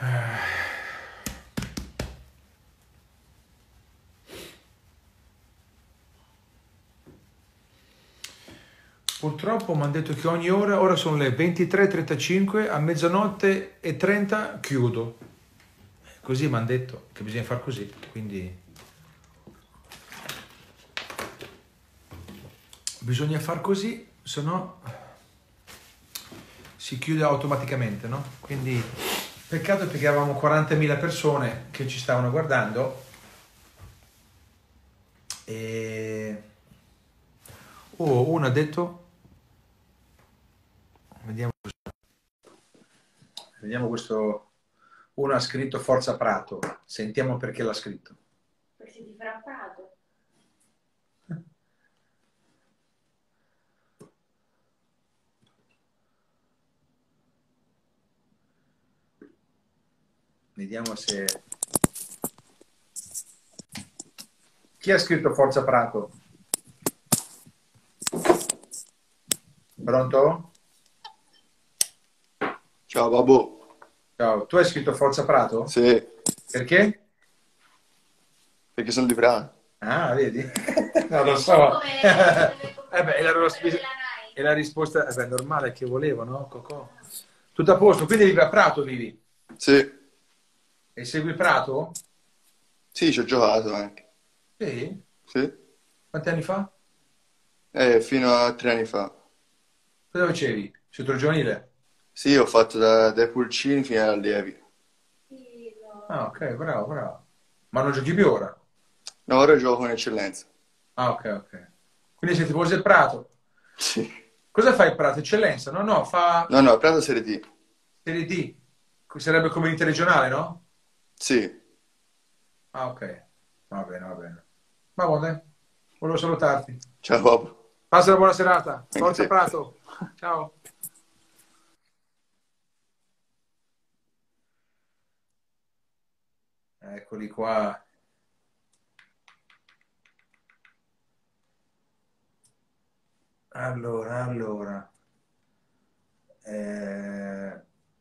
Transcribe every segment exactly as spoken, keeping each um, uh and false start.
Purtroppo mi hanno detto che ogni ora, ora sono le ventitré e trentacinque, a mezzanotte e trenta chiudo. Così mi hanno detto che bisogna far così, quindi bisogna far così, se no si chiude automaticamente, no? Quindi peccato perché avevamo quarantamila persone che ci stavano guardando e oh, uno ha detto vediamo vediamo questo, uno ha scritto Forza Prato, sentiamo perché l'ha scritto. Perché ti farà Prato. Vediamo se... Chi ha scritto Forza Prato? Pronto? Ciao babbo. Ciao, tu hai scritto Forza Prato? Sì, Perché? perché sono di Vrana. Ah, vedi? Non lo so. Eh beh, è la, è la risposta, eh beh, normale che volevo, no? Cocò. Tutto a posto, quindi vivi a Prato, vivi? Sì, E segui Prato? sì, ci ho giocato anche. Sì? Sì, Quanti anni fa? eh, fino a tre anni fa. Cosa facevi? Centro giovanile? Sì, ho fatto da- dai pulcini fino agli allievi. Ah, ok, bravo, bravo. Ma non giochi più ora? No, ora gioco in eccellenza. Ah, ok, ok. Quindi sei tifoso del Prato? Sì. Cosa fai il Prato? Eccellenza? No, no, fa No, no, Prato Serie D. Serie D. Sarebbe come interregionale, no? Sì. Ah, ok. Va bene, va bene. Va bene, volevo salutarti. Ciao babbo. Passa una buona serata. Anche Forza te. Prato. Ciao. Eccoli qua. Allora, allora. Eh...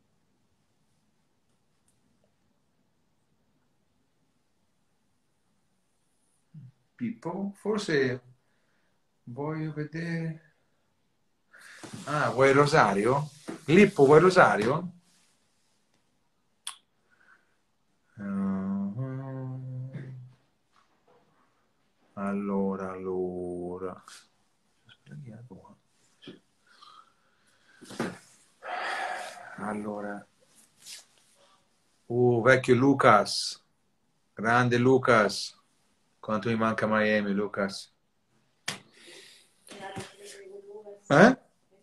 Pippo, forse voglio vedere. Ah, vuoi Rosario? Lippo, vuoi Rosario? Uh, allora, allora. Allora. Uh, vecchio Lucas. Grande Lucas. Quanto mi manca Miami, Lucas. Eh?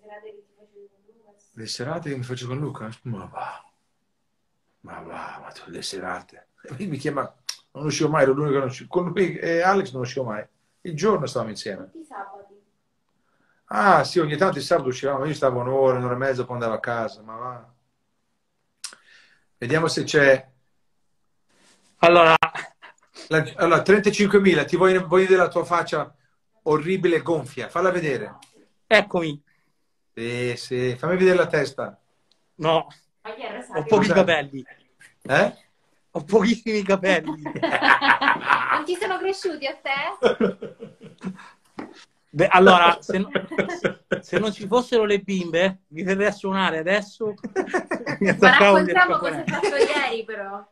Le serate che mi faccio con Lucas? Ma va. Ma va, ma tu le serate. Lui mi chiama, non uscivo mai, ero l'unico che non uscivo. Con lui e Alex non uscivo mai. Il giorno stavamo insieme. Tutti i sabati. Ah, sì, ogni tanto il sabato uscivamo, io stavo un'ora, un'ora e mezza, poi andavo a casa, ma va. Vediamo se c'è... Allora, La- Allora, trentacinquemila, ti vuoi, vuoi vedere la tua faccia orribile e gonfia? Falla vedere. eccomi. Sì, sì, fammi vedere la testa. No, Ma chi è ho Rosario? pochi Cos'è? capelli. Eh? Ho pochissimi capelli. Non ti sono cresciuti a te? Beh, allora, se, no- se non ci fossero le bimbe, mi verrei a suonare adesso. Mi Ma attaccavo di raccontiamo cosa hai scappare. fatto ieri, però.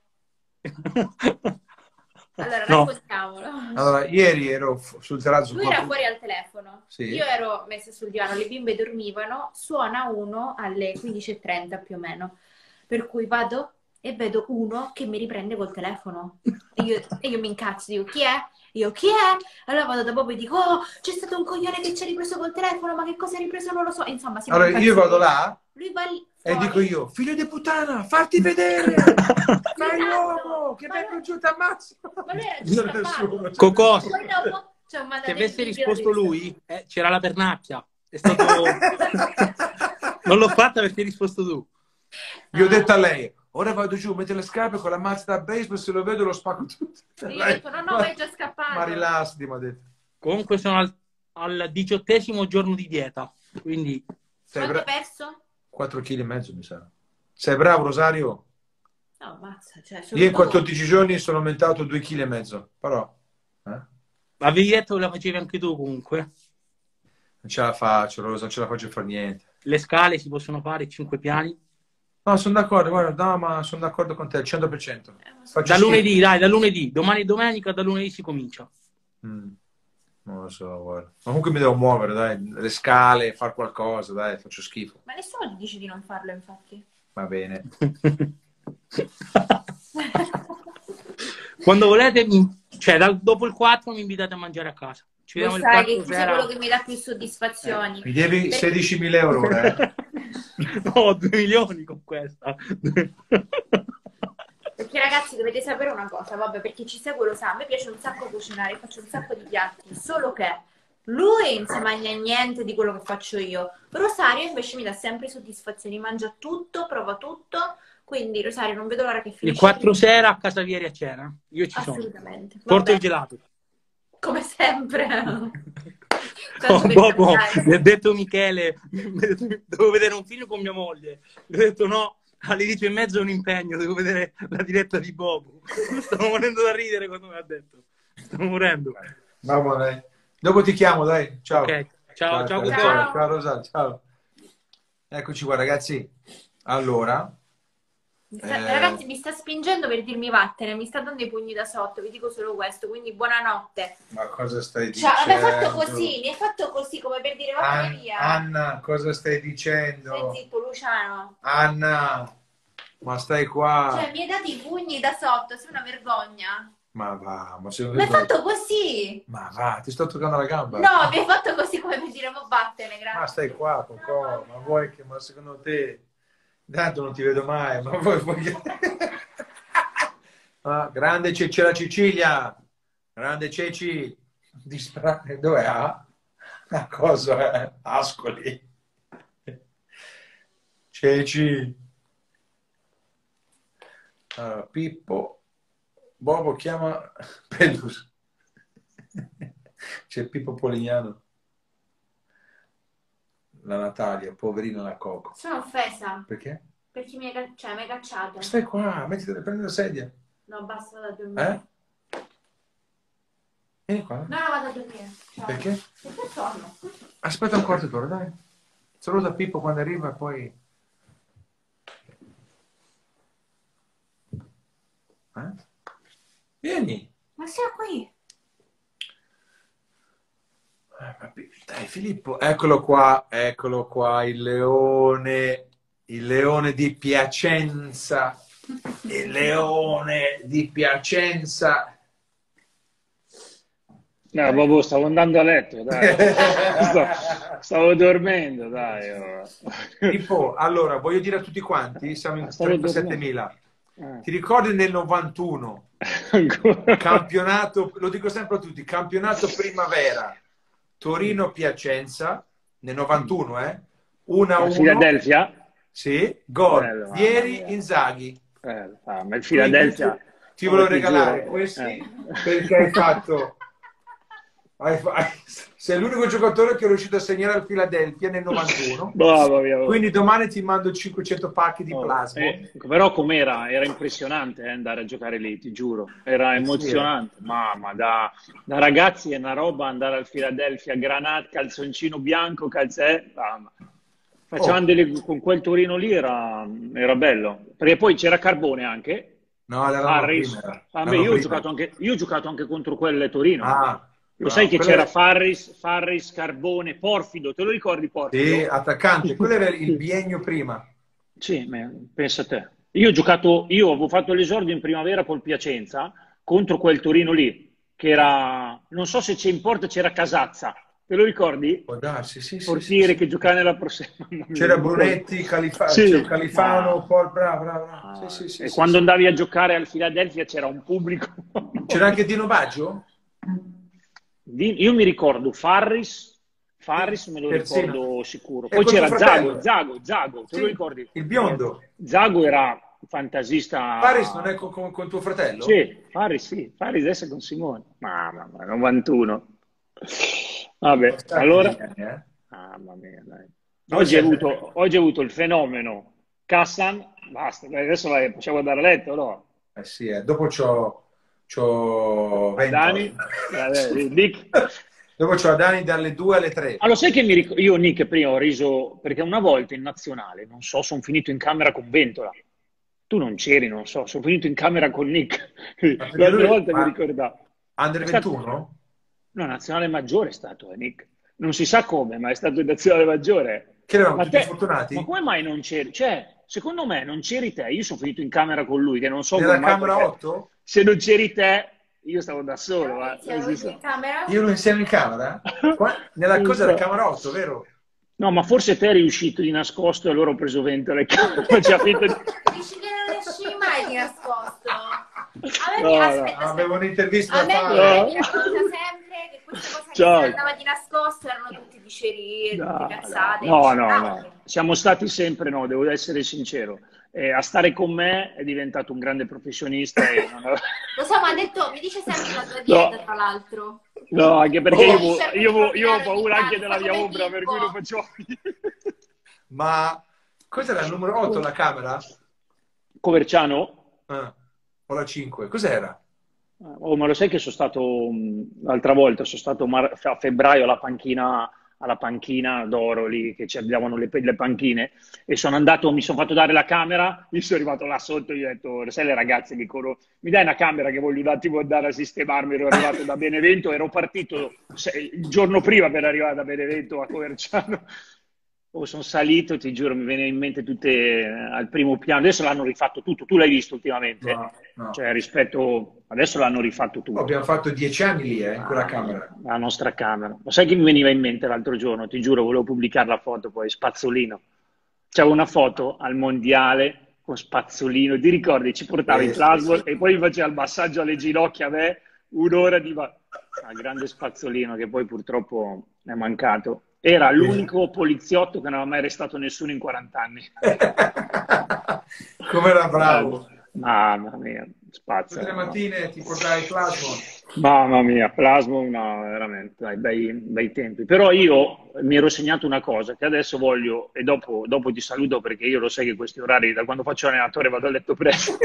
Allora, No, raccontiamolo. Allora, ieri ero fu- sul terrazzo Lui con... era fuori al telefono. Sì. Io ero messa sul divano, le bimbe dormivano, suona uno alle quindici e trenta più o meno. Per cui vado e vedo uno che mi riprende col telefono. E io, e io mi incazzo, dico, chi è? Io, chi è? Allora vado da Bobo e dico, oh, c'è stato un coglione che ci ha ripreso col telefono, ma che cosa ha ripreso non lo so. Insomma, siamo Allora, io impazziti. vado là Lui va lì e fuori. dico io, figlio di puttana, farti vedere! Fai Esatto. uomo, che Ma vengo lui- giù t'ammazzo! ma lui era Non già nessuno, scappato. c'è Cocò, nessuno. Poi dopo ci ho mandato se il avesse video risposto di questo- lui, eh, c'era la pernacchia. È stato... Non l'ho fatta perché hai risposto tu. Gli ho detto a lei, ora vado giù, metto le scarpe con la mazza da baseball, se lo vedo lo spacco tutto. Io ho Lei, detto, no, no, ma è già scappato. Ma rilassati, mi ha detto. Comunque sono al, al diciottesimo giorno di dieta, quindi Sei Quanto hai bravo? perso? quattro chili e mezzo, mi sa. Sei bravo, Rosario? No, ammazza, cioè, Io in soprattutto- quattordici giorni sono aumentato due chili e mezzo, però eh, Avevi detto che la facevi anche tu comunque. non ce la faccio, Rosa, non ce la faccio fare niente. Le scale si possono fare, cinque piani. No, sono d'accordo, guarda, no, ma sono d'accordo con te al cento per cento. Eh, ma so- Faccio Da schifo. lunedì, dai, da lunedì. Domani è domenica, da lunedì si comincia. Mm, non lo so, guarda. Ma comunque mi devo muovere, dai, le scale, far qualcosa, dai, faccio schifo. Ma nessuno ti dice di non farlo, infatti. Va bene. Quando volete, mi- cioè dal- dopo il quattro mi invitate a mangiare a casa. Ci Lo vediamo il sai che quattro tu sei sera. quello che mi dà più soddisfazioni. Mi devi Perché- sedicimila euro ora, eh. No, due milioni con questa. Perché ragazzi dovete sapere una cosa, vabbè, per chi ci segue lo sa, a me piace un sacco cucinare, faccio un sacco di piatti, solo che lui non si mangia niente di quello che faccio io. Rosario invece mi dà sempre soddisfazioni, mangia tutto, prova tutto, quindi Rosario non vedo l'ora che Il finisce. quattro sera a casa Vieri a cena. Io ci sono. Assolutamente. Porto Vabbè, il gelato. come sempre. No, Tanto per dopo cambiare. mi ha detto Michele, devo vedere un film con mia moglie. Gli ho detto no, alle dieci e mezza è un impegno, devo vedere la diretta di Bobo. Stavo morendo da ridere quando me l'ha detto. Stavo morendo. Vabbè, dai. Dopo ti chiamo, dai. Ciao. Ok, ciao, ciao, ciao, Cucciolo. ciao, ciao, Rosa, ciao. Eccoci qua, ragazzi. Allora, Mi sta- Eh. Ragazzi, mi sta spingendo per dirmi vattene, mi sta dando i pugni da sotto, vi dico solo questo, quindi buonanotte. ma cosa stai Ciao, mi hai dicendo? fatto così, mi hai fatto così come per dire vattene An- via. Anna, cosa stai Stai dicendo? zitto, Luciano. Anna, ma stai qua? Cioè, mi hai dato i pugni da sotto, sei una vergogna. Ma va, ma sei un Mi hai vergogna- fatto così. Ma va, ti sto toccando la gamba. No, mi hai fatto così come per dire ma vattene, Ma grazie. stai qua, Cocò, ma vuoi che, ma secondo te, tanto non ti vedo mai, ma vuoi, vuoi che... Ah, grande Ceci la Sicilia, grande Ceci, dispra... dov'è? Ah? A cosa è? Ascoli. Ceci. Allora, Pippo, Bobo chiama Pedus. C'è Pippo Polignano. La Natalia, poverina la Coco. Sono offesa, Perché? perché mi hai, ca- cioè, mi hai cacciato. Stai qua, mettiti, prendi la sedia. No, basta da dormire. Eh? Vieni qua. No, no, vado a dormire. Ciao. Perché? Perché torno? Aspetta un quarto d'ora, dai. Saluta Pippo quando arriva e poi... Eh? Vieni. Ma sei qui? Eh, ma Pi- Dai, Filippo, eccolo qua, eccolo qua, il leone, il leone di Piacenza, il leone di Piacenza. No, Bobo, stavo andando a letto, dai. Stavo, stavo dormendo, dai. oh. Pippo, allora, voglio dire a tutti quanti, siamo in Stavo trentasettemila. Eh, Ti ricordi nel novantuno, ancora. campionato, lo dico sempre a tutti, campionato primavera, Torino-Piacenza, nel novantuno, eh? uno a A uno. Philadelphia? Sì, gol. Bello, mamma Ieri mia. Inzaghi. Eh, ah, ma il Philadelphia... Quindi ti volevo ti regalare giuro, questi eh. perché hai fatto... hai fa- hai- sei l'unico giocatore che è riuscito a segnare al Philadelphia nel novantuno. Mamma mia, oh. Quindi domani ti mando cinquecento pacchi di Oh, plasma. eh, però com'era? Era impressionante eh, andare a giocare lì, ti giuro. Era emozionante. Mamma, da, da ragazzi è una roba andare al Philadelphia, granat, calzoncino bianco, calzè. Mamma. Facevamo Oh. delle- con quel Torino lì era, era bello. Perché poi c'era Carbone anche. No, l'anno Farris. prima era. Vabbè, L'anno io, ho prima. giocato anche, io ho giocato anche contro quel Torino. Ah, Lo no, sai che quello c'era è- Farris, Farris, Carbone, Porfido, te lo ricordi Porfido? Sì, attaccante. Quello era il biennio prima. Sì, ma pensa a te. Io ho giocato, io avevo fatto l'esordio in primavera col Piacenza contro quel Torino lì, che era, non so se c'è in porta, c'era Casazza, te lo ricordi? Può darsi, sì, sì, Portiere sì, che giocava nella prossima. sì. C'era Brunetti, Califa- Sì. c'era Califano, Ah. poi bravo, bravo, bravo. Ah, Sì, sì, sì, e sì, quando sì. andavi a giocare al Philadelphia c'era un pubblico. C'era anche Dino Baggio? Di- Io mi ricordo Farris, Farris me lo Terzino. ricordo sicuro. E Poi col c'era tuo fratello? Zago, Zago, Zago, te Sì, lo ricordi? il biondo. Zago era fantasista. Paris non è con, con- con tuo fratello? Sì, Faris sì, Faris adesso è con Simone. Mamma mia, novantuno. Vabbè, Stati allora... gli anni, eh? Mamma mia, dai. Dove Oggi hai siete? avuto, oggi hai avuto il fenomeno Cassan, basta, dai, adesso vai, possiamo andare a letto, no? Eh sì, eh. Dopo c'ho, c'ho Dani, Ventol. eh, Nick. Dopo c'ho Dani dalle due alle tre. Allora, sai che mi ricordo, io Nick prima ho riso, perché una volta in nazionale, non so, sono finito in camera con Ventola. Tu non c'eri, non so, sono finito in camera con Nick. Ma perché L'altra lui- volta ma- mi ricordavo. Under È stato- ventuno? No, nazionale maggiore è stato, eh, Nick. Non si sa come, ma è stato in nazionale maggiore. Che eravamo Ma tutti te- fortunati? Ma come mai non c'eri? Cioè, secondo me non c'eri te. Io sono finito in camera con lui, che non so Nella come mai, camera perché otto? se non c'eri te, io stavo da solo. ma Siamo non si sa. in camera. Io lo insieme in camera? Qua- nella Non cosa so. della camera otto, vero? No, ma forse te eri uscito di nascosto e loro ho preso Ventola e faceva finta di... Dici che non esci mai di nascosto. A me No, mi no. aspetta, Ah, avevo aspetta. un'intervista A da me fare. No. mi racconta sempre che queste cose che Ciao. si andava di nascosto erano tutti dicerie, tutte No, cazzate. no, Dici, no, ah, no. Siamo stati sempre, no, devo essere sincero. Eh, a stare con me è diventato un grande professionista e non avevo- Lo so, ma ha detto, mi dice sempre la tua No. dieta, tra l'altro. No, anche perché io, Oh. avevo- io, avevo- io ho Ogni paura tanto anche della mia come ombra, per Pippo. cui non facevo... Ma cos'era il numero otto la camera? Coverciano? Ah, o la cinque? Cos'era? Oh, ma lo sai che sono stato mh, l'altra volta, sono stato mar- a febbraio alla panchina, alla panchina d'oro lì che ci davano le, le panchine e sono andato, mi sono fatto dare la camera, io sono arrivato là sotto, io ho detto, sai le ragazze mi corrono, mi dai una camera che voglio un attimo andare a sistemarmi, ero arrivato da Benevento, ero partito se- il giorno prima per arrivare da Benevento a Coverciano. Oh, sono salito, ti giuro, mi viene in mente tutte eh, al primo piano. Adesso l'hanno rifatto tutto. Tu l'hai visto ultimamente? No, no. Cioè, rispetto... Adesso l'hanno rifatto tutto. Oh, abbiamo fatto dieci anni lì, eh, in quella camera. La nostra camera. Ma sai che mi veniva in mente l'altro giorno? Ti giuro, volevo pubblicare la foto poi, Spazzolino. C'avevo una foto al mondiale con Spazzolino. Ti ricordi? Ci portava Eh, in sì, plasma sì. e poi mi faceva il massaggio alle ginocchia a me, un'ora di... ma- Ah, grande Spazzolino che poi purtroppo è mancato. Era l'unico poliziotto che non aveva mai arrestato nessuno in quaranta anni. Come era bravo. Mamma mia, spazio. Tutte le mattine ti portai il plasma. Mamma mia, Plasmo, no, veramente, dai, bei, bei tempi. Però io mi ero segnato una cosa che adesso voglio, e dopo, dopo ti saluto perché io lo sai che questi orari, da quando faccio allenatore vado a letto presto.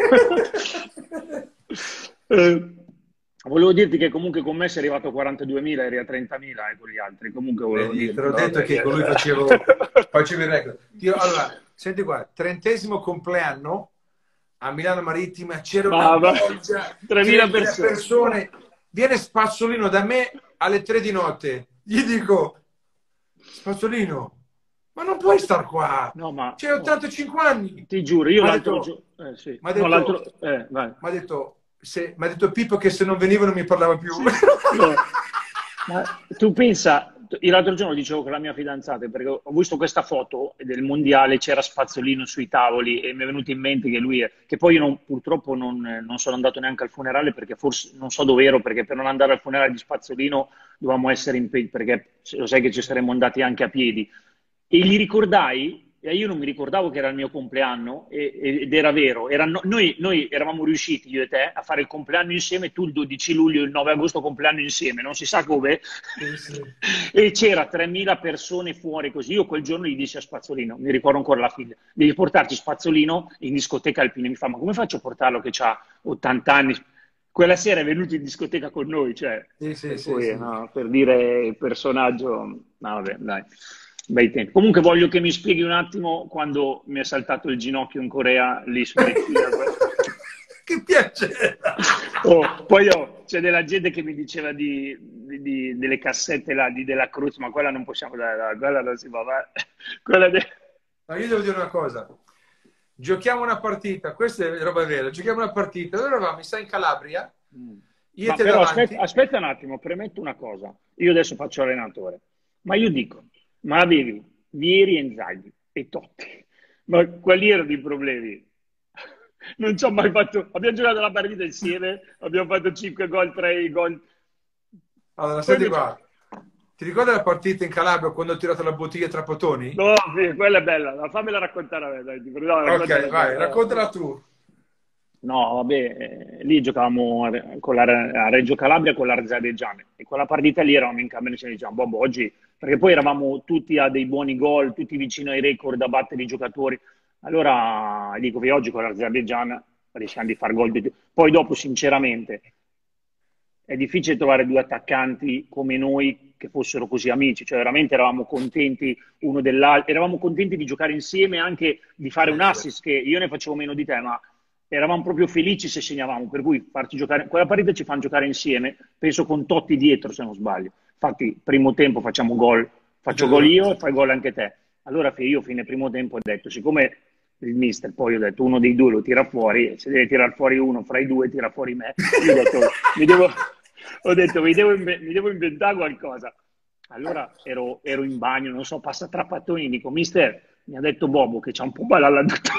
Eh, volevo dirti che comunque con me sei arrivato a quarantaduemila, eri a trentamila e con gli altri. Comunque volevo Vedi, dirti, te l'ho no, detto perché- che con lui facevo, facevo il record. Io, allora, senti qua, trentesimo compleanno a Milano Marittima, c'era una Mamma, bolgia, tremila tremila persone. Viene Spazzolino da me alle tre di notte. Gli dico, Spazzolino, ma non puoi star qua. No, ma C'hai ottantacinque anni. ti giuro, io M'ha l'altro detto- giorno... Eh, sì. m'ha No, detto- l'altro... Eh, vai. Mi ha detto, se- m'ha detto Pippo che se non venivo non mi parlava più. No. Ma tu pensa, io l'altro giorno dicevo con la mia fidanzata, perché ho visto questa foto del mondiale, c'era Spazzolino sui tavoli e mi è venuto in mente che lui è, che poi io non- purtroppo non, non sono andato neanche al funerale perché forse non so dove ero, perché per non andare al funerale di Spazzolino dovevamo essere in piedi, perché lo sai che ci saremmo andati anche a piedi. E gli ricordai, e io non mi ricordavo che era il mio compleanno, e- ed era vero, era no- noi, noi eravamo riusciti, io e te, a fare il compleanno insieme, tu il dodici luglio e il nove agosto compleanno insieme, non si sa come, Sì, sì. e c'era tremila persone fuori così. Io quel giorno gli dissi a Spazzolino, mi ricordo ancora la figlia, devi portarci Spazzolino in discoteca Alpine. Mi fa, ma come faccio a portarlo che ha ottanta anni? Quella sera è venuto in discoteca con noi, cioè, Sì, sì, per, sì, cui, sì. no, per dire il personaggio, no, vabbè, dai, bei tempi. Comunque voglio che mi spieghi un attimo quando mi è saltato il ginocchio in Corea lì su Che piacere. Oh, poi oh, c'è della gente che mi diceva di, di- di- delle cassette là, di della Cruz, ma quella non possiamo dare, dai, quella non si va, ma- quella de- Ma io devo dire una cosa. Giochiamo una partita, questa è roba vera, giochiamo una partita. Noi eravamo, mi sa, in Calabria, io Ma e te però davanti. aspetta, aspetta un attimo, premetto una cosa. Io adesso faccio allenatore, ma io dico, ma avevi Vieri e Inzaghi e Totti, ma quali erano i problemi? Non ci ho mai fatto, abbiamo giocato la partita insieme, abbiamo fatto cinque gol, tre gol. Allora, senti Poi- qua. Ti ricordi la partita in Calabria quando ho tirato la bottiglia tra potoni? No, sì, quella è bella, ma fammela raccontare a me, dai, ti prego. No, Ok, raccontala vai, te. raccontala tu. No, vabbè, eh, lì giocavamo a, con la, a Reggio Calabria con l'Azerbaigian e quella partita lì eravamo in camera e ci diciamo, boh, boh, oggi, perché poi eravamo tutti a dei buoni gol, tutti vicino ai record da battere i giocatori. Allora dico che oggi con l'Azerbaijan rischiamo di far gol. di- Poi dopo, sinceramente, è difficile trovare due attaccanti come noi che fossero così amici, cioè veramente eravamo contenti uno dell'altro, eravamo contenti di giocare insieme, anche di fare un Eh, sì. assist, che io ne facevo meno di te, ma eravamo proprio felici se segnavamo, per cui farci giocare, quella partita ci fanno giocare insieme, penso con Totti dietro se non sbaglio. Infatti, primo tempo facciamo gol, faccio gol io e fai gol anche te. Allora io fine primo tempo ho detto, siccome il mister, poi ho detto uno dei due lo tira fuori, se deve tirare fuori uno fra i due tira fuori me, io ho detto, mi devo, ho detto mi devo, inve- mi devo inventare qualcosa. Allora ero, ero in bagno, non so, passa tra pattoni, dico, mister, mi ha detto Bobo che c'ha un po' male all'adduttore.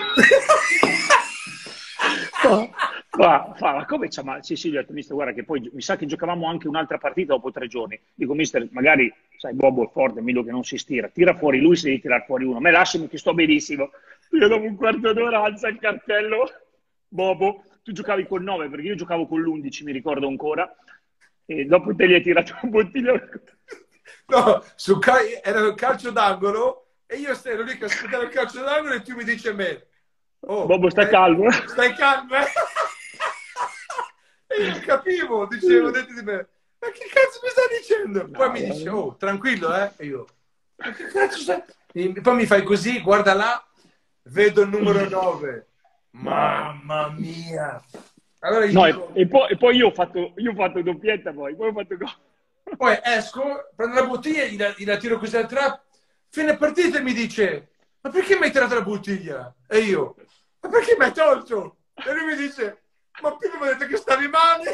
Fa, fa, fa, ma come c'ha male? Sì, sì, gli ho detto, mister, guarda che poi mi sa che giocavamo anche un'altra partita dopo tre giorni. Dico, mister, magari, sai, Bobo è forte, meglio che non si stira. Tira fuori lui se devi tirare fuori uno. Me lasciami che sto benissimo. Io dopo un quarto d'ora alza il cartello. Bobo, tu giocavi col nove, perché io giocavo con l'undici, mi ricordo ancora. E dopo te gli hai tirato un bottiglione. No, su ca- era il calcio d'angolo e io ero lì che aspettavo il calcio d'angolo e tu mi dici a me, oh, Bobo, sta stai, calmo. stai calmo, eh? E io capivo, dicevo dentro di me, ma che cazzo mi stai dicendo? Poi No, mi dice, no. oh, tranquillo, eh? E io, ma che cazzo stai? E poi mi fai così, guarda là, vedo il numero nove. Mamma mia. Allora gli No, e, dico, e poi, e poi io ho fatto, io ho fatto doppietta poi, poi ho fatto gol. poi esco, prendo la bottiglia, gli la, gli la tiro così al trap, fine partita e mi dice, ma perché mi hai tirato la bottiglia? E io, ma perché mi hai tolto? E lui mi dice, ma prima mi hai detto che stavi male.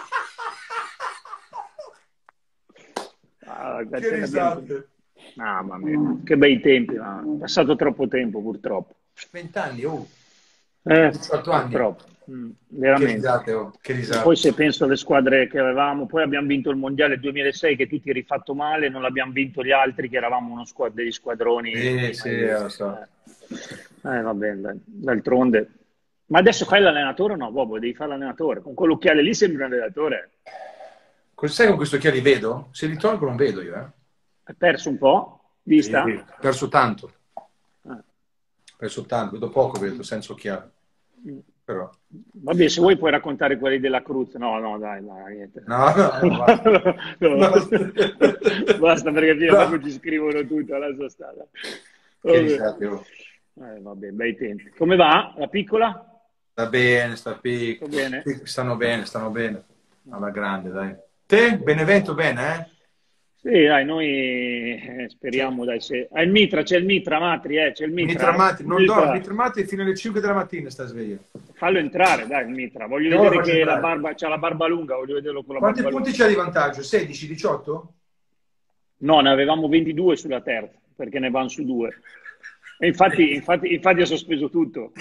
Ah, Che ce ne abbiamo- risate. Mamma mia, che bei tempi, ma è passato troppo tempo purtroppo. Vent'anni, oh, Eh, diciotto anni. purtroppo, mm, Che veramente. risate, oh, che risate. Poi se penso alle squadre che avevamo, poi abbiamo vinto il mondiale duemilasei che tu ti eri fatto male, non l'abbiamo vinto gli altri che eravamo uno squad- degli squadroni Sì, sì, mai lo visti. so. Eh, eh, va bene, dai. D'altronde. Ma adesso fai l'allenatore o no, Bobo? Devi fare l'allenatore. Con quell'occhiale lì sembri un allenatore. Cosa sai con questo occhiali vedo? Se li tolgo non vedo io, eh. Hai perso un po'? Vista? Sì, ho perso tanto. Ah. Ho perso tanto, vedo poco, vedo senza occhiali. Però. Vabbè, se vuoi puoi raccontare quelli della Cruz. No, no, dai, dai, niente. No, no, no, basta. No. Basta. Basta perché fino a No. poco ci scrivono tutto, lascia stare. Che Vabbè. risate, oh. Eh, vabbè, bei tempi. Come va? La piccola? Sta bene, sta piccola. Sto bene? Stanno bene, stanno bene. Alla grande, dai. Te, Benevento, bene, eh? Sì, dai, noi eh, speriamo, dai, se... Ah, il Mitra, c'è il Mitra, Matri, eh, c'è il Mitra. Mitra Matti, non Mitra. dormi, Mitra Matti fino alle cinque della mattina sta sveglia. Fallo entrare, dai, il Mitra. Voglio Che ora vedere faccio che la entrare? barba, c'ha la barba lunga, voglio vederlo con la Quanti barba punti lunga. c'ha di vantaggio? sedici, diciotto? No, ne avevamo ventidue sulla terza, perché ne vanno su due. E infatti, infatti, infatti ha sospeso tutto.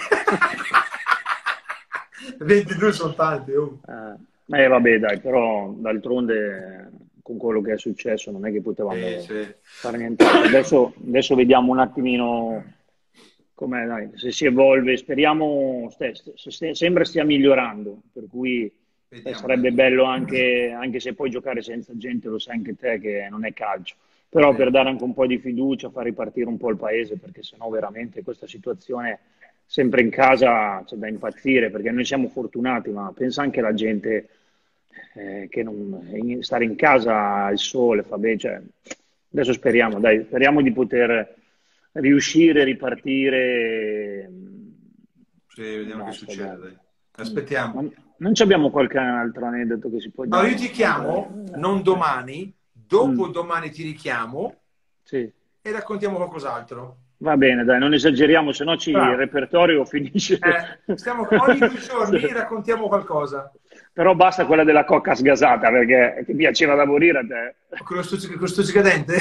ventidue sono tanti, oh. Eh, eh, vabbè, dai, però d'altronde con quello che è successo non è che potevamo Sì, sì. fare niente. Adesso, adesso vediamo un attimino com'è, dai, se si evolve. Speriamo, ste- ste- sembra stia migliorando, per cui eh, Vediamo. sarebbe bello anche, anche se puoi giocare senza gente, lo sai anche te che non è calcio. Però Sì. per dare anche un po' di fiducia, far ripartire un po' il paese, perché sennò veramente questa situazione sempre in casa c'è da impazzire, perché noi siamo fortunati, ma pensa anche la gente eh, che non, in- stare in casa al sole fa bene. Cioè, adesso speriamo, dai, speriamo di poter riuscire a ripartire. Sì, vediamo Basta, che succede, dai. dai. Aspettiamo. Non, non ci abbiamo qualche altro aneddoto che si può No, dire? io ti chiamo, Eh, non eh, domani, dopo Mm. domani ti richiamo Sì. e raccontiamo qualcos'altro. Va bene, dai, non esageriamo, se no ci, il Bravo. repertorio finisce. Eh, stiamo ogni due giorni raccontiamo qualcosa. Però basta quella della cocca sgasata, perché ti piaceva da morire a te. Con lo stuzzic- con lo stuzzicadente?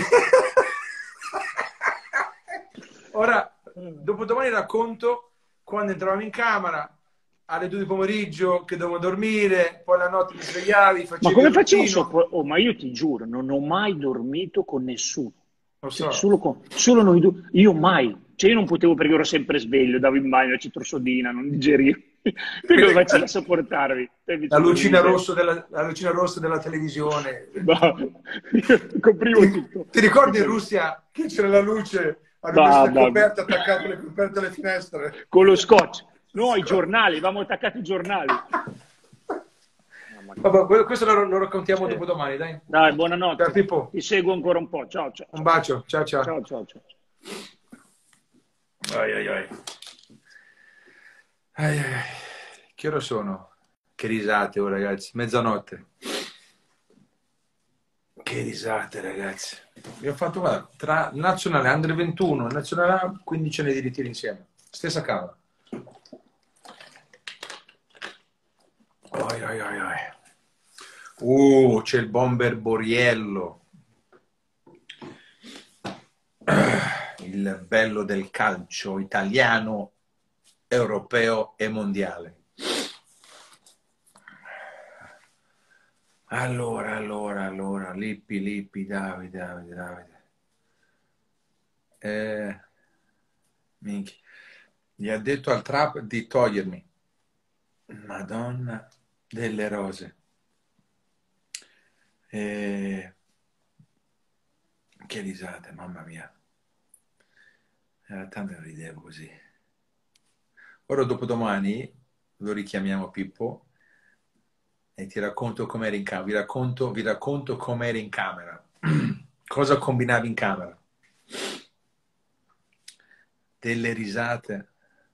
Ora, dopodomani racconto quando entravamo in camera alle due di pomeriggio che dovevo dormire, poi la notte mi svegliavi, facevi Ma come il facevo? routine. sopra- Oh, ma io ti giuro, non ho mai dormito con nessuno. Lo Cioè, so. solo, con, solo noi due. Io mai. Cioè, io non potevo perché ero sempre sveglio, davo in bagno la citrosodina, non digerivo. Tu come facevi a sopportarvi? Te mi La lucina, ridere. rossa della, la lucina rossa della televisione. No, io coprivo Ti, tutto. ti ricordi in Russia che c'era la luce Hanno messo le Vabbè. coperte, attaccato le coperte alle finestre. Con lo scotch. No, i giornali, avevamo attaccato i giornali. Vabbè, quello- questo lo, lo raccontiamo Sì. dopo domani, dai. Dai, buonanotte. Ciao, Pippo. Ti seguo ancora un po'. Ciao, ciao. Un bacio, ciao ciao. Ciao, ciao, ciao. Ai, ai, ai. Ai, ai, ai. Che ore sono? Che risate, oh, ragazzi. Mezzanotte. Che risate, ragazzi. Abbiamo fatto, guarda, tra nazionale under ventuno e nazionale A, quindici anni di ritiro insieme. Stessa cava. Ai, ai, ai, ai. Uh, c'è il bomber Boriello. Il bello del calcio italiano, europeo e mondiale. Allora, allora, allora, Lippi, Lippi, Davide, Davide, Davide. Eh, minchia. Gli ha detto al trap di togliermi. Madonna delle rose. Eh, che risate, mamma mia. Era tanto che ridevo così. Ora dopodomani lo richiamiamo Pippo e ti racconto com'eri in camera. Vi racconto, vi racconto com'eri in camera. Cosa combinavi in camera. Delle risate.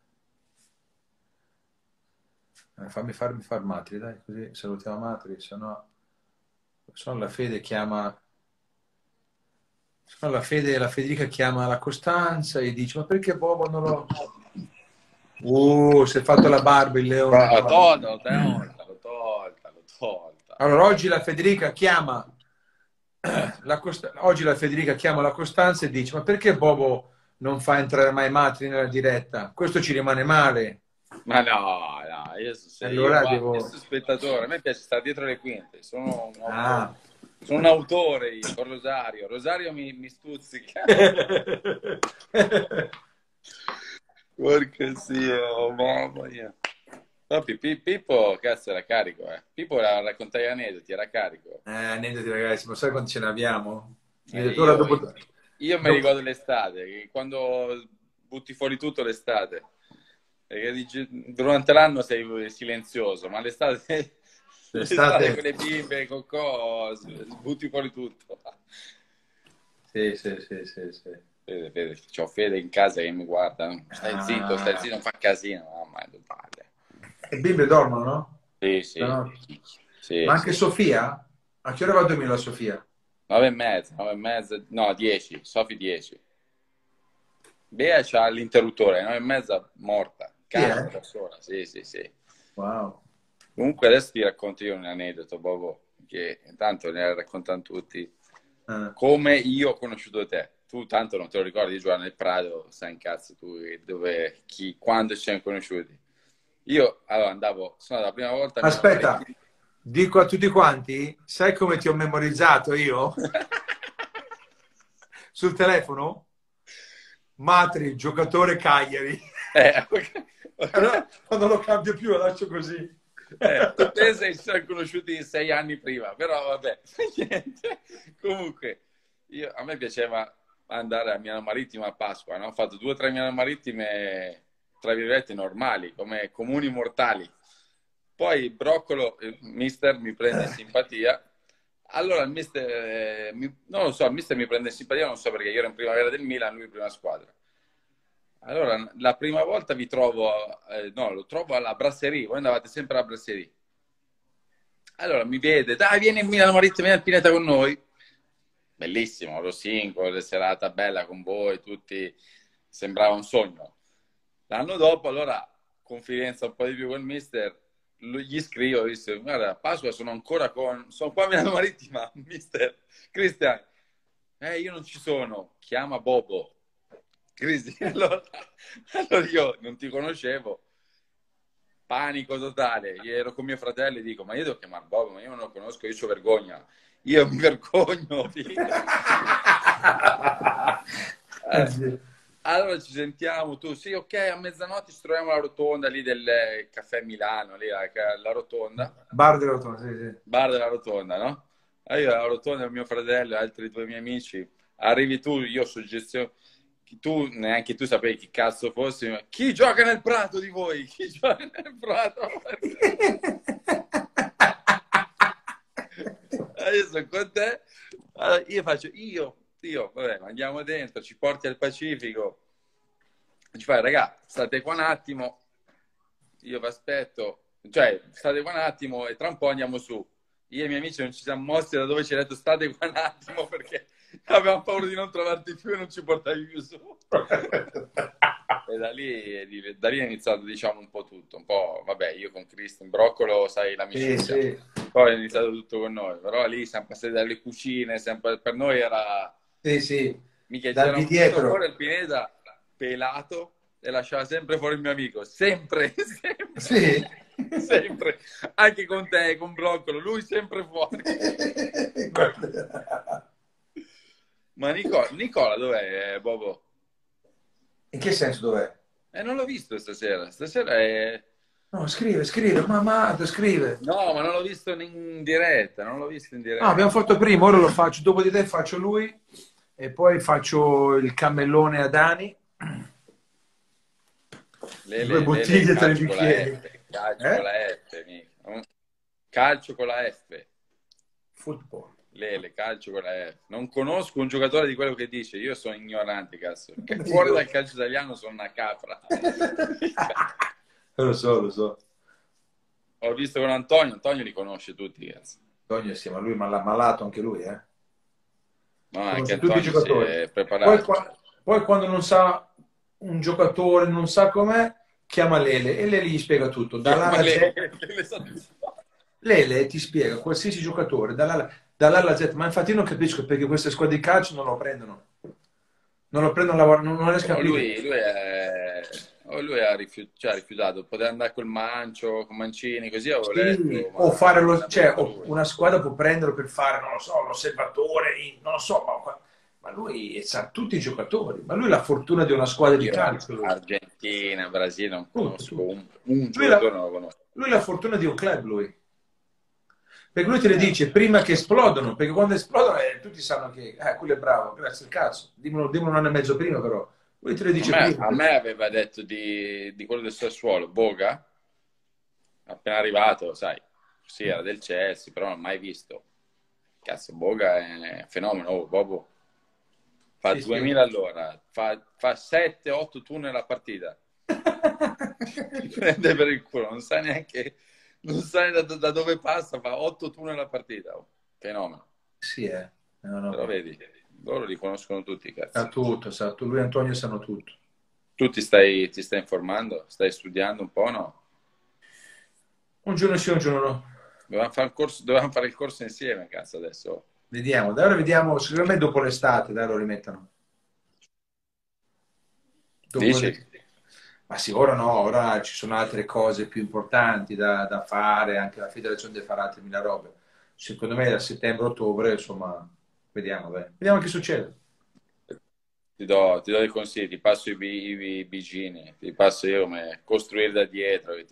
Eh, fammi farmi far Matri, dai, così salutiamo Matri, se no, se no la Fede chiama... Se no la Fede, la Federica chiama la Costanza e dice, ma perché Bobo non lo... Uh, si è fatto la barba il leone. L'ho tolta, l'ho tolta, l'ho tolta, l'ho tolta. Allora, oggi la Federica chiama la Costa... oggi la Federica chiama la Costanza e dice, ma perché Bobo non fa entrare mai Matri nella diretta? Questo ci rimane male. Ma no, no, io sono, Allora io, devo- io sono spettatore, a me piace stare dietro le quinte, sono un, Ah. sono un autore io, con Rosario, Rosario mi, mi stuzzica. Porca sia, oh, mamma mia. No, Pippo, Pippo, cazzo, era carico, eh. Pippo era, raccontai aneddoti, era carico. Eh, aneddoti ragazzi, ma sai quanti ce ne abbiamo? Eh, Io, ora io- dopo... Io mi dopo- ricordo l'estate, che quando butti fuori tutto l'estate. Perché dici- durante l'anno sei silenzioso, ma l'estate, l'estate con le bimbe, con cose, butti fuori tutto. Sì, sì, sì, sì, sì. Fede, Fede, c'ho Fede in casa che mi guarda, no? Stai Ah. zitto, stai zitto, non fa casino, mamma mia, palle. Le bimbe dormono, no? Sì, sì, No. sì, Ma anche sì. Sofia? A che ora va a dormire la Sofia? Nove e mezza, nove e mezza, no, dieci, Sofi dieci. Bea c'ha l'interruttore, nove e mezza morta, casa Sì, eh? da sola, sì, sì, sì. Wow. Comunque adesso ti racconto io un aneddoto, Bobo, che intanto ne raccontano tutti. Eh. Come io ho conosciuto te. Tu tanto non te lo ricordi di giocare nel Prato, sai in cazzo tu dove, chi, quando ci siamo conosciuti. Io allora andavo, sono la prima volta... mi Aspetta, ero- dico a tutti quanti, sai come ti ho memorizzato io? Sul telefono? Matri, giocatore Cagliari. Eh, Allora, quando lo cambio più lo lascio così. eh, tu pensa che ci siamo conosciuti sei anni prima, però vabbè, niente. Comunque, io, a me piaceva andare a Milano Marittima a Pasqua, no? Ho fatto due o tre Milano Marittime, tra virgolette, normali, come comuni mortali. Poi Broccolo, il mister, mi prende simpatia. Allora il mister, eh, mi- non lo so, il mister mi prende simpatia, non so perché io ero in primavera del Milan, lui prima squadra. Allora, la prima volta vi trovo, eh, no, lo trovo alla Brasserie, voi andavate sempre alla Brasserie. Allora mi vede, dai, vieni in Milano Marittima, vieni al Pineta con noi. Bellissimo, Rosinco, le serata bella con voi, tutti, sembrava un sogno. L'anno dopo, allora, confidenza un po' di più con il mister, lui- gli scrivo, disse, guarda, a Pasqua sono ancora con, sono qua a Milano Marittima, mister Cristian. Eh, io non ci sono, chiama Bobo. Cristian, allora, allora io non ti conoscevo, panico totale, io ero con mio fratello e dico, ma io devo chiamare Bobo, ma io non lo conosco, io ho vergogna. Io mi vergogno. Eh, allora ci sentiamo, tu, sì, ok, a mezzanotte ci troviamo alla rotonda lì del eh, Caffè Milano, lì la, la rotonda, Bar della Rotonda, sì, sì. bar della rotonda, no? Allora io alla rotonda, mio fratello e altri due miei amici, arrivi tu, io suggezione, tu neanche tu sapevi chi cazzo fossi, ma chi gioca nel Prato di voi? Chi gioca nel Prato? Adesso con te, allora, io faccio, io, io, vabbè, andiamo dentro, ci porti al Pacifico, ci fai, raga, state qua un attimo, io vi aspetto, cioè, state qua un attimo e tra un po' andiamo su. Io e i miei amici non ci siamo mossi da dove ci hai detto state qua un attimo perché avevamo paura di non trovarti più e non ci portavi più su. E da lì, da lì è iniziato, diciamo, un po' tutto. Un po', vabbè, io con Cristian Broccolo, sai, l'amicizia. Sì, sì. Poi è iniziato tutto con noi. Però lì siamo passati dalle cucine, sempre, per noi era... Sì, sì. Mica Dal c'era di un dietro. fuori il Pineta pelato e lasciava sempre fuori il mio amico. Sempre, sempre. Sì. Sempre, anche con te, con Broccolo, lui sempre fuori. Ma Nicola, Nicola dov'è, Bobo? In che senso dov'è? Eh, non l'ho visto stasera. Stasera è... No, scrive, scrive, mamma, scrive. No, ma non l'ho visto in diretta, non l'ho visto in diretta. No, abbiamo fatto prima, ora lo faccio, dopo di te faccio lui e poi faccio il cammellone a Dani. Le, Due le, bottiglie le, tra i calcio con la bicchieri. F, calcio Eh? con la F, mica. Calcio con la F. Football. Lele, calcio con la F. Non conosco un giocatore di quello che dice, io sono ignorante, cazzo. Che fuori dal calcio italiano sono una capra. Lo so, lo so. Ho visto con Antonio, Antonio li conosce tutti, cazzo. Antonio, sì, ma lui è malato anche lui, eh? No, Conosce anche tutti i Antonio si giocatori. è Poi, preparato. qua- poi quando non sa un giocatore, non sa com'è, chiama Lele e Lele gli spiega tutto. Dall'A alla Z. Lele ti spiega qualsiasi giocatore, dall'A dall'A alla Z. Ma infatti io non capisco perché queste squadre di calcio non lo prendono. Non lo prendono a lavorare, non, non riesco a No, capire. lui, lui, è... oh, lui ha, rifiut... cioè, ha rifiutato, poteva andare col Mancio, con Mancini, così avevo Sì, letto. o ma- fare lo, cioè, ma- o una squadra può prenderlo per fare, non lo so, l'osservatore, in- non lo so, ma, ma lui sa tutti i giocatori, ma lui ha la fortuna di una squadra di Io, calcio. Lui, Argentina, Brasile, non Tutto, conosco tutto. un, un Lui giocatore, la- non lo conosco. lui ha la fortuna di un club, lui. Perché lui te le dice prima che esplodono, perché quando esplodono eh, tutti sanno che eh, quello è bravo, grazie al cazzo. Dimmelo, dimmelo un anno e mezzo prima però. Lui te le A dice me, prima. a me aveva detto di, di quello del Sassuolo, Boga, appena arrivato, sai, sì, era del Chelsea, però non l'ho mai visto. Cazzo, Boga è un fenomeno, oh, Bobo. Fa Sì, sì. duemila all'ora, fa, fa sette otto tunnel a partita. Ti prende per il culo, non sai neanche, non sai da, da dove passa, fa otto tunnel a partita. Oh, fenomeno. Sì, eh. No, no. Però vedi, loro li conoscono tutti, Sa cazzo. tutto, sa tutto. Lui e Antonio sanno tutto. Tu ti stai, ti stai informando? Stai studiando un po', no? Un giorno sì, un giorno no. Dovevamo fare il corso, dovevamo fare il corso insieme, cazzo, adesso. Vediamo, dai, ora vediamo, secondo me dopo l'estate, dai, lo rimettono. Dopo Dici? le- Ma sì, ora no, ora ci sono altre cose più importanti da, da fare, anche la federazione deve fare altre mille robe. Secondo me da settembre-ottobre, insomma, vediamo, dai. Vediamo che succede. Ti do, ti do dei consigli, ti passo i, bi- i, i bigini, ti passo io come costruire da dietro. E tu...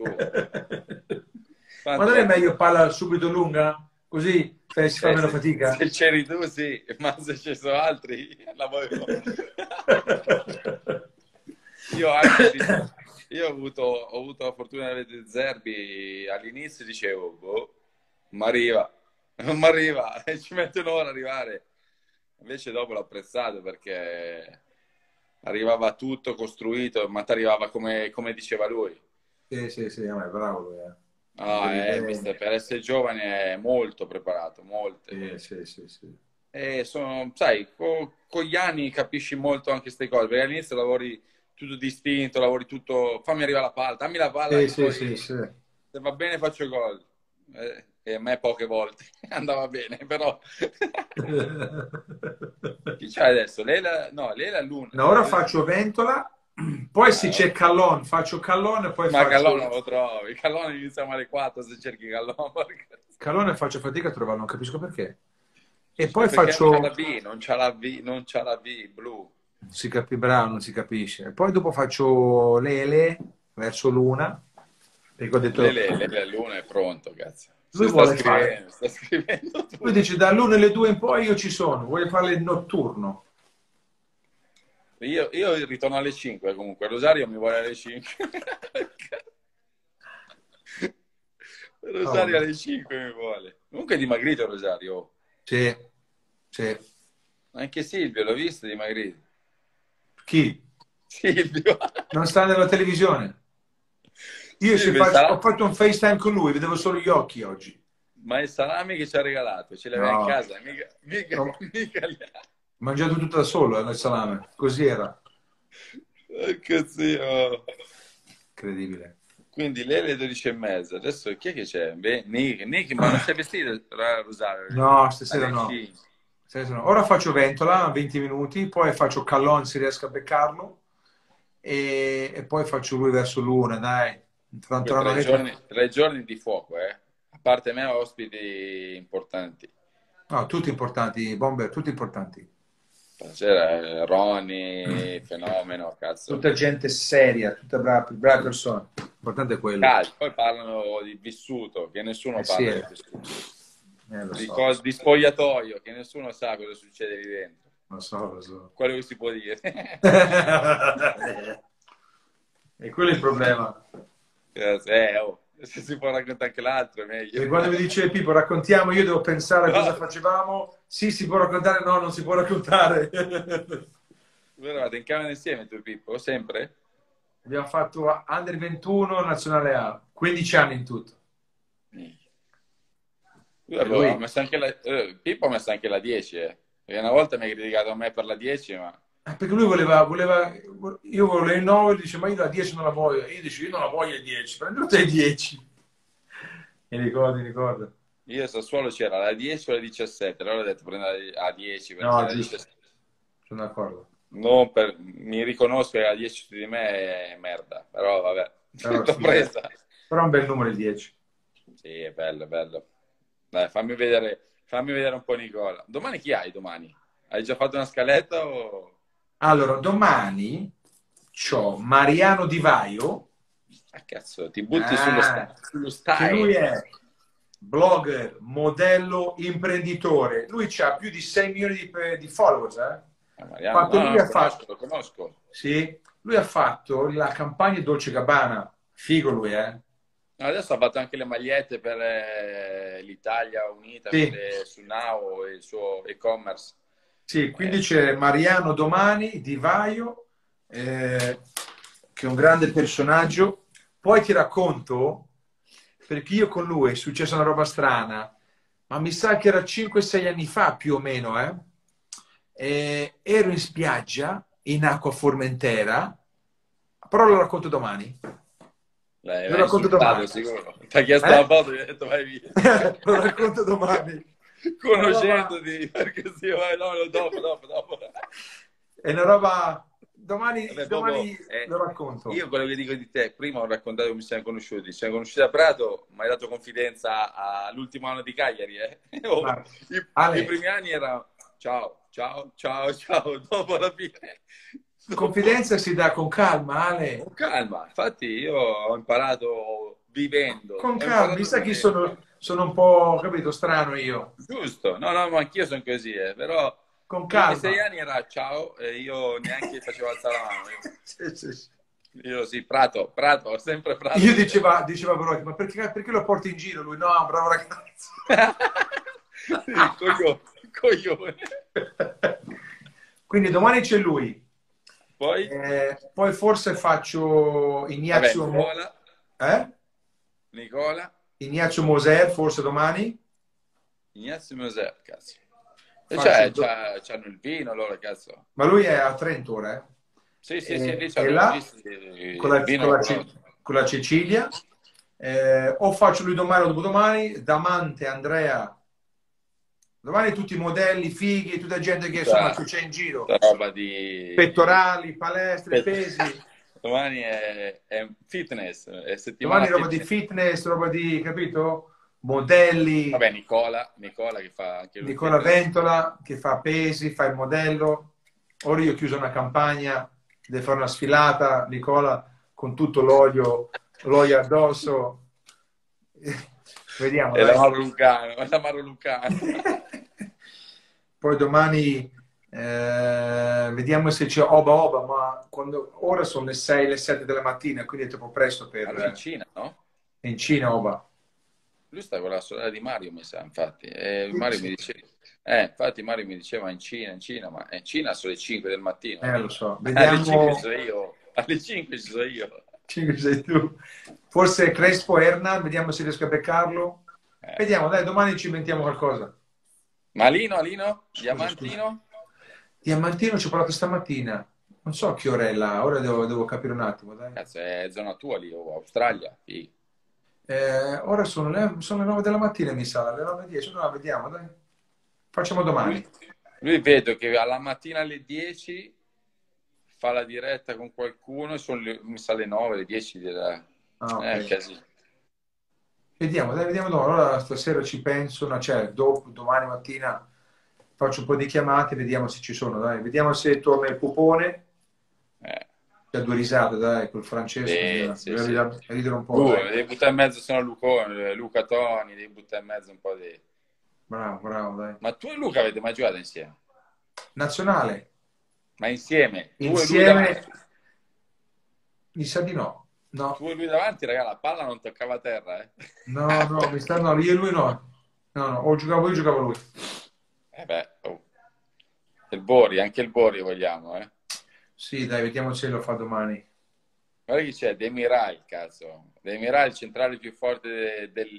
Ma non è meglio palla subito lunga? Così fai- si fa Eh, meno se- fatica? Se c'eri tu, sì, ma se ci sono altri, la voglio. Io anche sì, io ho avuto, ho avuto la fortuna di vedere Zerbi all'inizio, dicevo, boh, ma arriva, non mi arriva, e ci mette un'ora ad arrivare. Invece dopo l'ho apprezzato perché arrivava tutto costruito, ma ti arrivava come, come diceva lui. Sì, sì, sì, ma è bravo lui, eh. Ah, Vedi eh, bene. mister, per essere giovane è molto preparato, molto. Sì, sì, sì, sì. E sono, sai, co- con gli anni capisci molto anche queste cose, perché all'inizio lavori tutto distinto, lavori tutto, fammi arrivare la palla, dammi la palla, Sì, e sì, poi sì, sì. se va bene faccio gol. Eh, e a me poche volte andava bene, però chi c'è adesso? Lela, no, Lela Luna. No, ora faccio Ventola, poi se c'è Callon, faccio Callon e poi Ma Callone non faccio... lo trovi, Callone iniziamo alle quattro se cerchi Callone. perché- Callon e faccio fatica a trovarlo, non capisco perché. E poi perché faccio... non c'ha la B, non c'ha la B, non c'ha la B, blu. Non si capi, bravo, non si capisce. E poi dopo faccio Lele verso Luna, perché ho detto... Lele, Lele Luna è pronto, cazzo. Lui Si vuole sta fare- scrivendo, sta scrivendo tutto. Lui dice dall'una alle due in poi io ci sono, voglio fare il notturno. Io, io ritorno alle cinque comunque, Rosario mi vuole alle cinque. Rosario Oh. alle cinque mi vuole. Comunque è dimagrito Rosario. Sì, sì. Anche Silvio, l'ho visto dimagrito. Chi? Silvio. Non sta nella televisione. Io se Silvio, faccio- sarà- ho fatto un FaceTime con lui, vedevo solo gli occhi oggi. Ma il salami che ci ha regalato, ce l'aveva No. in casa, mica, mica, No. mica li ha. Mangiato tutto da solo, eh, il salame. Così era. Porco zio. Incredibile. Quindi lei alle dodici e mezza, adesso chi è che c'è? Beh, Nick, Nick, ma non sei vestito, Rosario? No, stasera Alle no. cinque. Stasera no. Ora faccio ventola, venti minuti, poi faccio Callon se riesco a beccarlo e, e poi faccio lui verso l'una, dai. Tra, tra Tre un'oretta- giorni, tre giorni di fuoco, eh. A parte me, ospiti importanti. No, tutti importanti, Bomber, tutti importanti. Stasera Ronnie, fenomeno, cazzo. Tutta gente seria, tutta brava, brava persona. L'importante è quello. Calcio. Poi parlano di vissuto, che nessuno Eh, parla sì, di eh. vissuto. Eh, lo Di, so, cos- di spogliatoio, che nessuno sa cosa succede lì dentro. lo so, lo so. Quello che si può dire. E quello è il problema. Eh, oh, se si può raccontare anche l'altro è meglio. E quando mi dice Pippo raccontiamo, io devo pensare a cosa No. facevamo. Sì, si può raccontare, no, non si può raccontare. Voi eravate in camera insieme tu e Pippo, sempre? Abbiamo fatto Under ventuno, Nazionale A, quindici anni in tutto. Io avevo lui? messo anche la, eh, Pippo ha messo anche la dieci, eh. Perché una volta mi ha criticato a me per la dieci, ma Eh, Perché lui voleva, voleva, io volevo il nove, e dice, ma io la dieci non la voglio. Io dice, io non la voglio il dieci, prendilo te il dieci. Mi ricordo, mi ricordo. io a Sassuolo c'era la dieci o la diciassette, allora ho detto prendo la dieci perché No, la giusto. diciassette. Sono d'accordo. Non per, mi riconosco che la dieci su di me è merda, però vabbè, Però l'ho sì, presa. Però è un bel numero il dieci. Sì, è bello, è bello. Dai, fammi vedere, fammi vedere un po' Nicola. Domani chi hai domani? Hai già fatto una scaletta o... Allora, domani c'ho Mariano Di Vaio, Ah, cazzo, ti butti Ah, sullo, sta- sullo che style. lui è blogger, modello, imprenditore. Lui ha più di sei milioni di, di followers, eh? Ah, Mariano, Fatto no, lui no, ha lo fatto- conosco, lo conosco. Sì, lui ha fatto la campagna Dolce Gabbana. Figo lui, eh? No, adesso ha fatto anche le magliette per eh, l'Italia Unita, Sì. quelle su Now e il suo e-commerce. Sì, quindi c'è Mariano domani, Di Vaio, eh, che è un grande personaggio. Poi ti racconto, perché io con lui è successa una roba strana, ma mi sa che era cinque sei anni fa più o meno, eh? E ero in spiaggia, in acqua Formentera, però lo racconto domani. L'hai Lo l'hai racconto insultato, domani. sicuro. Ti ha chiesto Eh? la foto e gli ha detto vai via. Lo racconto domani. Conoscendoti, perché sì, vai, no, no, dopo, dopo, dopo. È una roba... Domani, Vabbè, domani Bobo, eh, lo racconto. Io quello che dico di te, prima ho raccontato come ci siamo conosciuti. Ci siamo conosciuti a Prato, mi hai dato confidenza all'ultimo anno di Cagliari. Eh? Oh, Ma- i, Ale. I primi anni era ciao, ciao, ciao, ciao. Dopo alla fine... Confidenza si dà con calma, Ale. Con calma, infatti io ho imparato vivendo. Con Ho calma, imparato mi sa che vivendo. sono, sono un po', capito, strano io. Giusto, no, no, ma anch'io sono così, eh. Però Con i primi calma. sei anni era ciao e io neanche facevo alzare la mano. Io, Sì, sì, sì. io sì, Prato, Prato, sempre Prato. Io diceva, diceva però, ma perché, perché lo porti in giro? Lui, no, è un bravo ragazzo. Sì, coglione, coglione. Quindi domani c'è lui. Poi, Eh, poi forse faccio vabbè, Ignazio, Mo- Nicola, eh? Nicola, Ignazio Moser, forse domani. Ignazio Moser, cazzo. E Faccio cioè, il do- c'ha- c'hanno il vino loro, cazzo. Ma lui è a Trento ora, eh? Sì, sì, E- sì, lì e c'hanno là, visto il con la, vino. con la però- Ce- con la Cecilia. Eh, o faccio lui domani o dopodomani, Damante, Andrea. Domani tutti i modelli, fighi, tutta gente che insomma che c'è in giro. Tutta roba di... Pettorali, palestre, Pet- pesi. Domani è, è fitness, è settimana Domani roba di fitness. fitness, roba di, capito? Modelli. Vabbè, Nicola, Nicola che fa anche lui Nicola fitness. Ventola che fa pesi, fa il modello. Ora io ho chiuso una campagna, deve fare una sfilata, Nicola con tutto l'olio, l'olio addosso. Vediamo. È dai. l'amaro lucano, è l'amaro lucano. Poi domani Eh, vediamo se c'è Oba Oba, ma quando, ora sono le sei, le sette della mattina, quindi è troppo presto per... Ma lui è in Cina, no? È in Cina Oba. Lui sta con la sorella di Mario, mi sa, infatti. E Mario mi Sì. diceva, eh, infatti Mario mi diceva in Cina, in Cina, ma in Cina sono le cinque del mattino. Eh, lo so. Alle cinque Vediamo... ci sono io, alle cinque ci sono io. cinque sei tu. Forse Crespo Hernan, vediamo se riesco a beccarlo. Eh. Vediamo, dai, domani ci inventiamo qualcosa. Malino, Alino? Scusa, Diamantino? Diamantino ci ho parlato stamattina. Non so che ora è là, ora devo, devo capire un attimo, dai. Cazzo, è zona tua lì, o Australia? Sì. Eh, ora sono le, sono le nove della mattina, mi sa, alle nove e dieci. No, vediamo, dai. Facciamo domani. Lui, lui vedo che alla mattina alle dieci fa la diretta con qualcuno e sono le, mi sa le nove, le dieci della... Ah, ok. Eh, casino. Vediamo, dai, vediamo domani. Allora stasera ci penso, no, cioè dopo, domani mattina faccio un po' di chiamate, vediamo se ci sono, dai. Vediamo se torna il pupone. Eh. Da due risate, dai, col Francesco. Sì, bisogna- sì, bisogna sì. ridere un po', Tu, dai. devi buttare in mezzo, sono Lucone, Luca Toni, devi buttare in mezzo un po' di... Bravo, bravo, dai. Ma tu e Luca avete mai giocato insieme? Nazionale, Ma insieme? Tu e lui insieme, davanti? mi sa di no. No, Tu e lui davanti, raga, la palla non toccava terra, eh? no, no, mi sta, no, io e lui no. No, no, o giocavo io o giocavo lui. Eh beh, oh. Il Bori, anche il Bori vogliamo, eh? Sì, dai, vediamo se lo fa domani. Guarda chi c'è, Demiral, cazzo. Demiral, il centrale più forte de- del...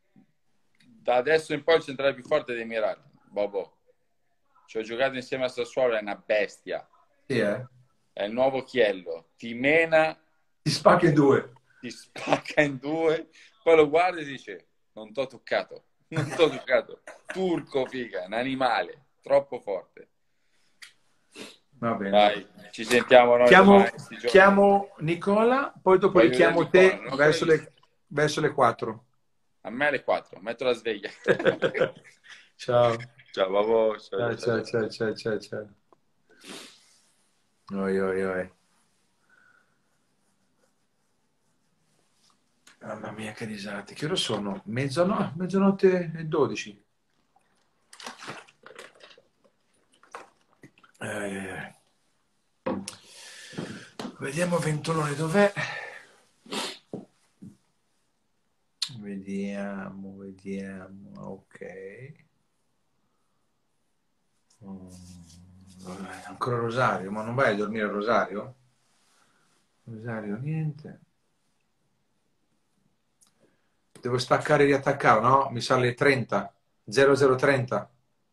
Da adesso in poi il centrale più forte è Demiral. Bobo. Ci ho giocato insieme a Sassuolo, è una bestia. Sì, eh? È il nuovo Chiello. Ti mena, Ti spacca in due. ti spacca in due, poi lo guardi e dice, non t'ho toccato, non t'ho toccato. Turco, figa, un animale, troppo forte. Va bene. Dai, ci sentiamo noi Chiamo, domani, sti giorni. chiamo Nicola, poi dopo Voglio richiamo vedere te Nicola, non verso l'ho le, verso le quattro. A me alle quattro, metto la sveglia. Ciao. Ciao, babbo. Ciao, ciao, ciao, ciao, ciao, ciao. Oi, oi, oi. Mamma mia, che risate. Che ore sono? Mezzanotte, mezzanotte e dodici. Eh, vediamo Ventolone dov'è. Vediamo, vediamo. Ok. Mm, ancora Rosario, ma non vai a dormire a Rosario? Rosario, niente. Devo staccare e riattaccare, no? Mi sa alle trenta. zero zero trenta.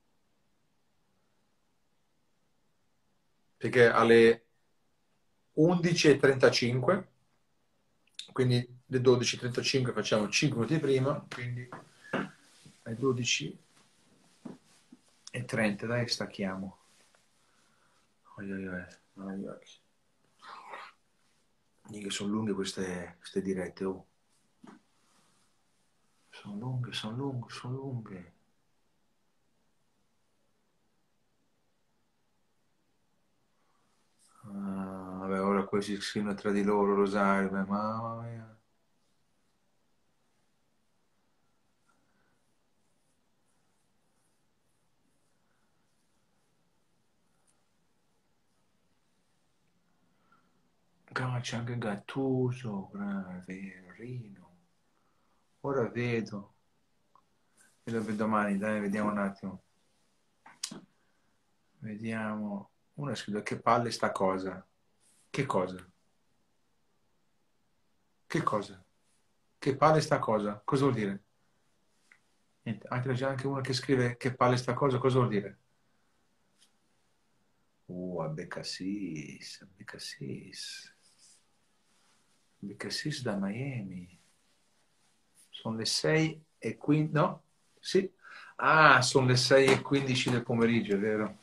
Perché alle undici e trentacinque, quindi alle dodici e trentacinque facciamo cinque minuti prima, quindi alle dodici e trenta, dai, stacchiamo. Oi, oi, oi. Oi, oi. Che sono lunghe queste, queste dirette, oh. Sono lunghe, sono lunghe, sono lunghe. Ah, vabbè, ora poi si scrivono tra di loro, Rosario, beh, mamma mia. Ah, c'è anche Gattuso, bravo, Rino. Ora vedo. Vedo per domani, dai, vediamo un attimo. Vediamo. Uno ha scritto che palle sta cosa. Che cosa? Che cosa? Che palle sta cosa? Cosa vuol dire? Niente. Anche, c'è anche uno che scrive che palle sta cosa, cosa vuol dire? Uh, Abecassis, Abecassis. Abecassis da Miami. Sono le sei e quindici, no? Sì. Ah, sono le sei e quindici del pomeriggio, è vero?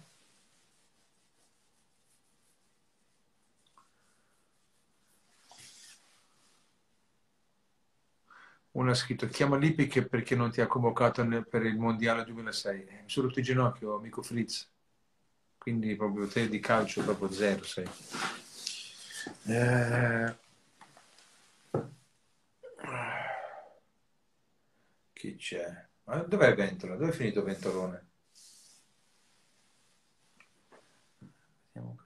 Uno ha scritto, chiama Lippi che perché non ti ha convocato nel- per il mondiale duemilasei. Eh, mi sono rotto il ginocchio, amico Fritz. Quindi proprio te di calcio proprio zero sei. Eh... Chi c'è? Ma dov'è Ventola? Dove è finito Ventolone?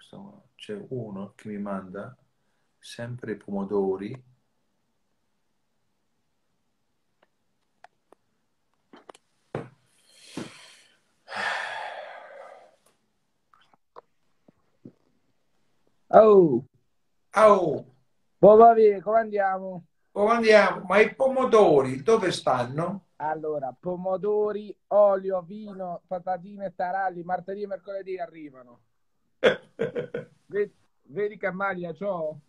Sto- C'è uno che mi manda sempre i pomodori. Oh, Oh, boh, vabbè, come andiamo? dove andiamo? Ma i pomodori dove stanno? Allora, pomodori, olio, vino, patatine e taralli, martedì e mercoledì arrivano. Vedi, vedi che maglia c'ho?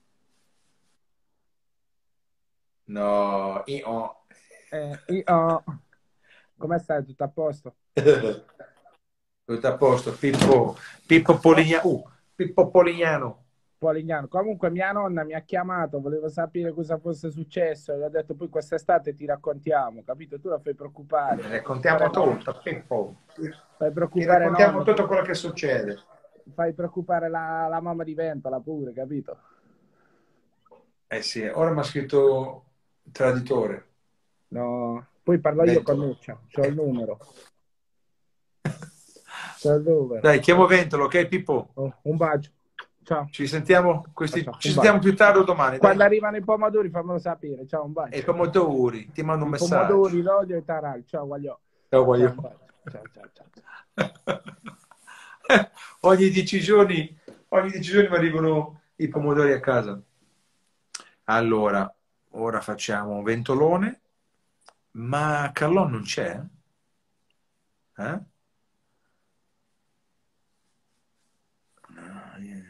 No, io. Eh, io... Come stai? Tutto a posto? Tutto a posto, Pippo, Pippo Polignano. Uh, Pippo Polignano. Polignano. Comunque mia nonna mi ha chiamato, volevo sapere cosa fosse successo, gli ho detto poi quest'estate ti raccontiamo, capito? Tu la fai preoccupare. Ne raccontiamo Preoccupare tutto, Pippo. Fai Ti preoccupare raccontiamo nonna, tutto quello che succede. fai preoccupare la, la mamma di Ventola pure, capito? Eh sì, ora mi ha scritto traditore. No, poi parlo io con Ventola. Nuccia, c'ho il numero. C'ho il numero. Dai, chiamo Ventolo, ok Pippo? Oh, un bacio. Ciao. Ci sentiamo, questi, Ciao, ciao. ci Un sentiamo bacio. più tardi o domani. Quando Dai. arrivano i pomodori fammelo sapere. Ciao, un bacio. E i pomodori, ti mando un I messaggio. pomodori, l'olio e i taralli. Ciao, guagliò. Ciao, Ciao, guagliò. un bacio. Ciao, ciao, ciao. ogni dieci giorni, ogni dieci giorni mi arrivano i pomodori a casa. Allora, ora facciamo ventolone, ma Carlon non c'è? Eh? Ah, yeah.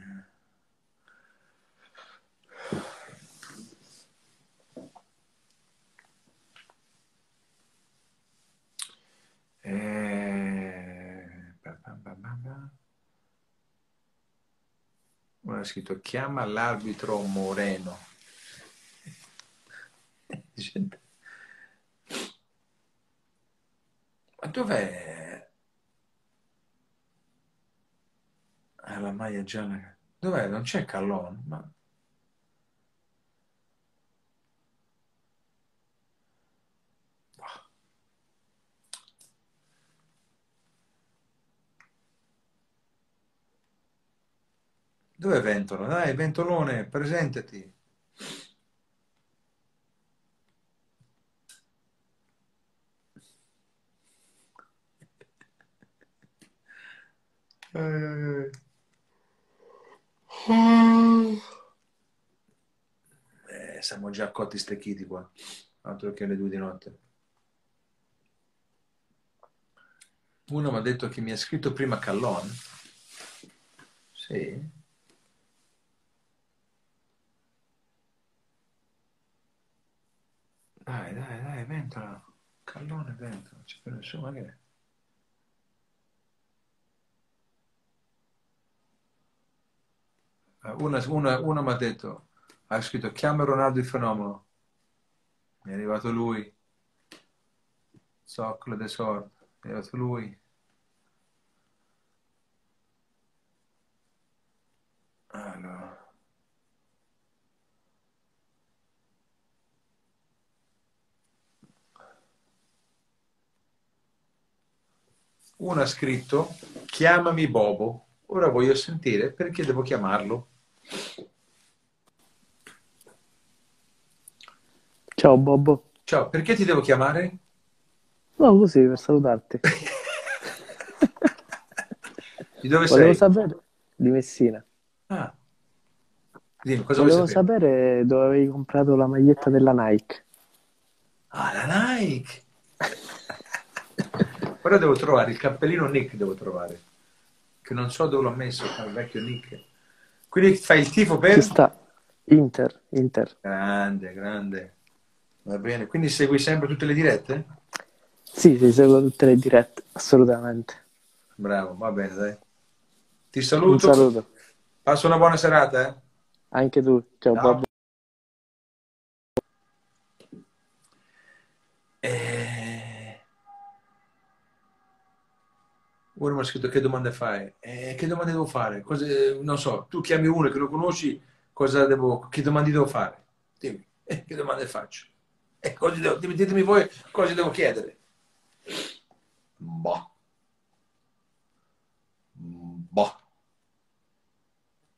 Eh... Ora ha scritto chiama l'arbitro Moreno. Ma dov'è? Ah, la maglia gialla. Dov'è? Non c'è Callon, ma... Dov'è Ventolo? Dai, Ventolone, presentati. Eh, eh, siamo già cotti stecchiti qua, altro che alle due di notte. Uno mi ha detto che mi ha scritto prima Callon. Sì. Dai, dai, dai, Ventola. Callone, Ventola. Non c'è più nessuno, che... Una, una, una mi ha detto, ha scritto chiama Ronaldo il fenomeno. Mi è arrivato lui. Zoccolo de sorte. È arrivato lui. Allora. Uno ha scritto chiamami Bobo. Ora voglio sentire perché devo chiamarlo. Ciao Bobo. Ciao, perché ti devo chiamare? No, così per salutarti. Di dove Volevo sei? sapere di Messina. Ah. Dimmi, cosa Volevo vuoi sapere? sapere dove avevi comprato la maglietta della Nike. Ah, la Nike! Ora devo trovare il cappellino Nick, devo trovare. Che non so dove l'ho messo, il vecchio Nick. Quindi fai il tifo per... Ci sta. Inter, Inter. Grande, grande. Va bene, quindi segui sempre tutte le dirette? Sì, sì, seguo tutte le dirette, assolutamente. Bravo, va bene, dai. Ti Un saluto. saluto. Passa una buona serata, eh? Anche tu. Ciao, Ciao. Bobo. Eh... Uno mi ha scritto che domande fai? Eh, che domande devo fare? Cosa... Non so, tu chiami uno che lo conosci, cosa devo... che domande devo fare? Dimmi, eh, che domande faccio? Eh, cosa devo... Ditemi voi cosa devo chiedere. Boh. Boh.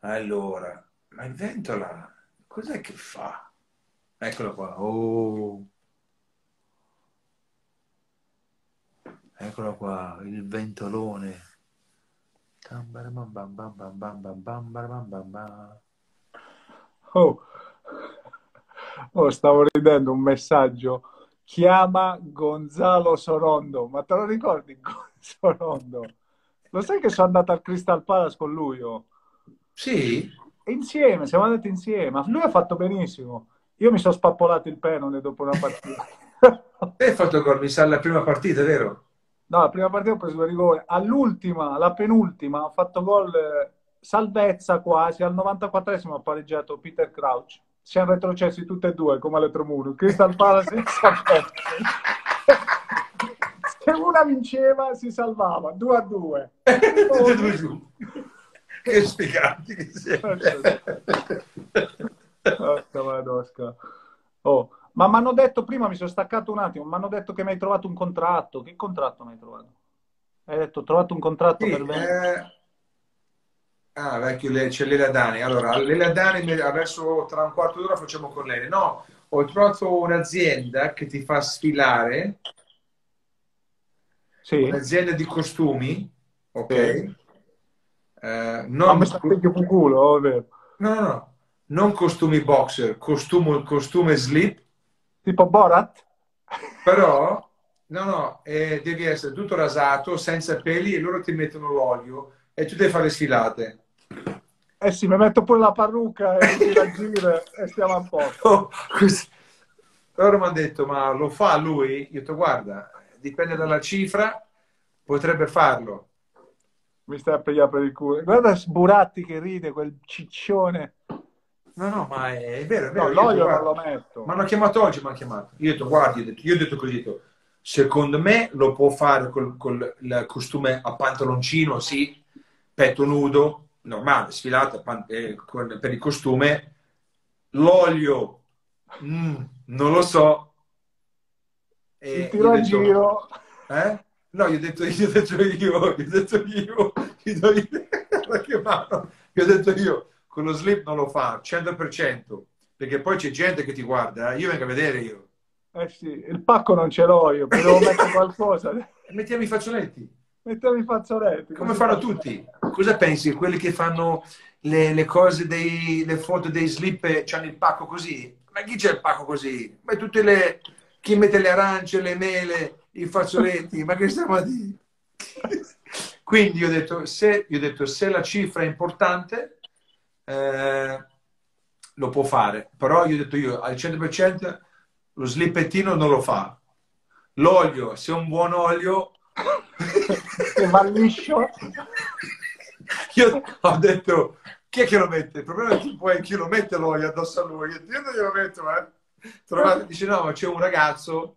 Allora, ma il Ventola, cos'è che fa? Eccolo qua. Oh, eccolo qua, il ventolone. Tam bam bam bam bam bam bam bam bam bam bam. Oh. Oh, stavo ridendo un messaggio. Chiama Gonzalo Sorondo. Ma te lo ricordi, Sorondo? Lo sai che sono andato al Crystal Palace con lui? Oh? Sì? Insieme, siamo andati insieme. Ma lui ha fatto benissimo. Io mi sono spappolato il penone dopo una partita. Te hai fatto gol, mi sa, la prima partita, vero? No, la prima partita ho preso due rigori. All'ultima, la penultima, ho fatto gol, eh, salvezza quasi. Al novantaquattresimo ha pareggiato Peter Crouch. Siamo retrocessi tutti e due come all'Etromuro. Crystal Palace e Southampton. Se una vinceva si salvava due a due. Tutti e due giù. Che sfigati che siete. Porca madosca. Oh, ma mi hanno detto prima, mi sono staccato un attimo, mi hanno detto che mi hai trovato un contratto. Che contratto mi hai trovato? Hai detto ho trovato un contratto Sì, per vendere. eh... Ah, vecchio, le- c'è Lela Dani. Allora, Lela Dani, adesso tra un quarto d'ora facciamo con lei. No, ho trovato un'azienda che ti fa sfilare, Sì? un'azienda di costumi, ok? Sì. Eh, Ma non, mi sta più culo, oh, è vero. no, no, no, non costumi boxer, costume, costume slip, Tipo Borat? però, no, no, eh, devi essere tutto rasato, senza peli e loro ti mettono l'olio e tu devi fare le sfilate. Eh sì, mi metto pure la parrucca e gira gira e stiamo a posto. Oh, così. Loro mi hanno detto, ma lo fa lui? Io ho detto, guarda, dipende dalla cifra, potrebbe farlo. Mi stai a pigliare per il culo. Guarda Sburatti che ride, quel ciccione. No, no, ma è, è vero, è vero. No, Io ho detto, l'olio non guarda, lo metto. mi hanno chiamato oggi, mi hanno chiamato. Io ho detto, guardi, io ho detto, io ho detto così, ho detto, secondo me lo può fare col, col il costume a pantaloncino, sì, petto nudo, normale, sfilato pan- eh, con- per il costume. L'olio, mm, non lo so. Il E io tiro ho a detto, giro. eh? No, gli ho detto, gli ho detto io, gli ho detto io, gli do io, che mano, gli ho detto io, con lo slip non lo fa, cento per cento, perché poi c'è gente che ti guarda, eh, io vengo a vedere io. Eh sì, il pacco non ce l'ho io, potevo mettere qualcosa. Mettiamo i fazzoletti, Mettiamo i fazzoletti. come Così fanno faccio- tutti. Cosa pensi? Quelli che fanno le, le cose, dei, le foto dei slip e hanno il pacco così? Ma chi c'è il pacco così? Ma tutte le, chi mette le arance, le mele, i fazzoletti, ma che stiamo a dire? Quindi io ho detto, se, io ho detto, se la cifra è importante, eh, lo può fare. Però io ho detto io, al cento per cento lo slippettino non lo fa. L'olio, se è un buon olio... Che va liscio. Io ho detto, chi è che lo mette? Il problema è che poi chi lo mette l'olio addosso a lui. Io non glielo metto, eh. Trovate, dice, no, ma c'è un ragazzo...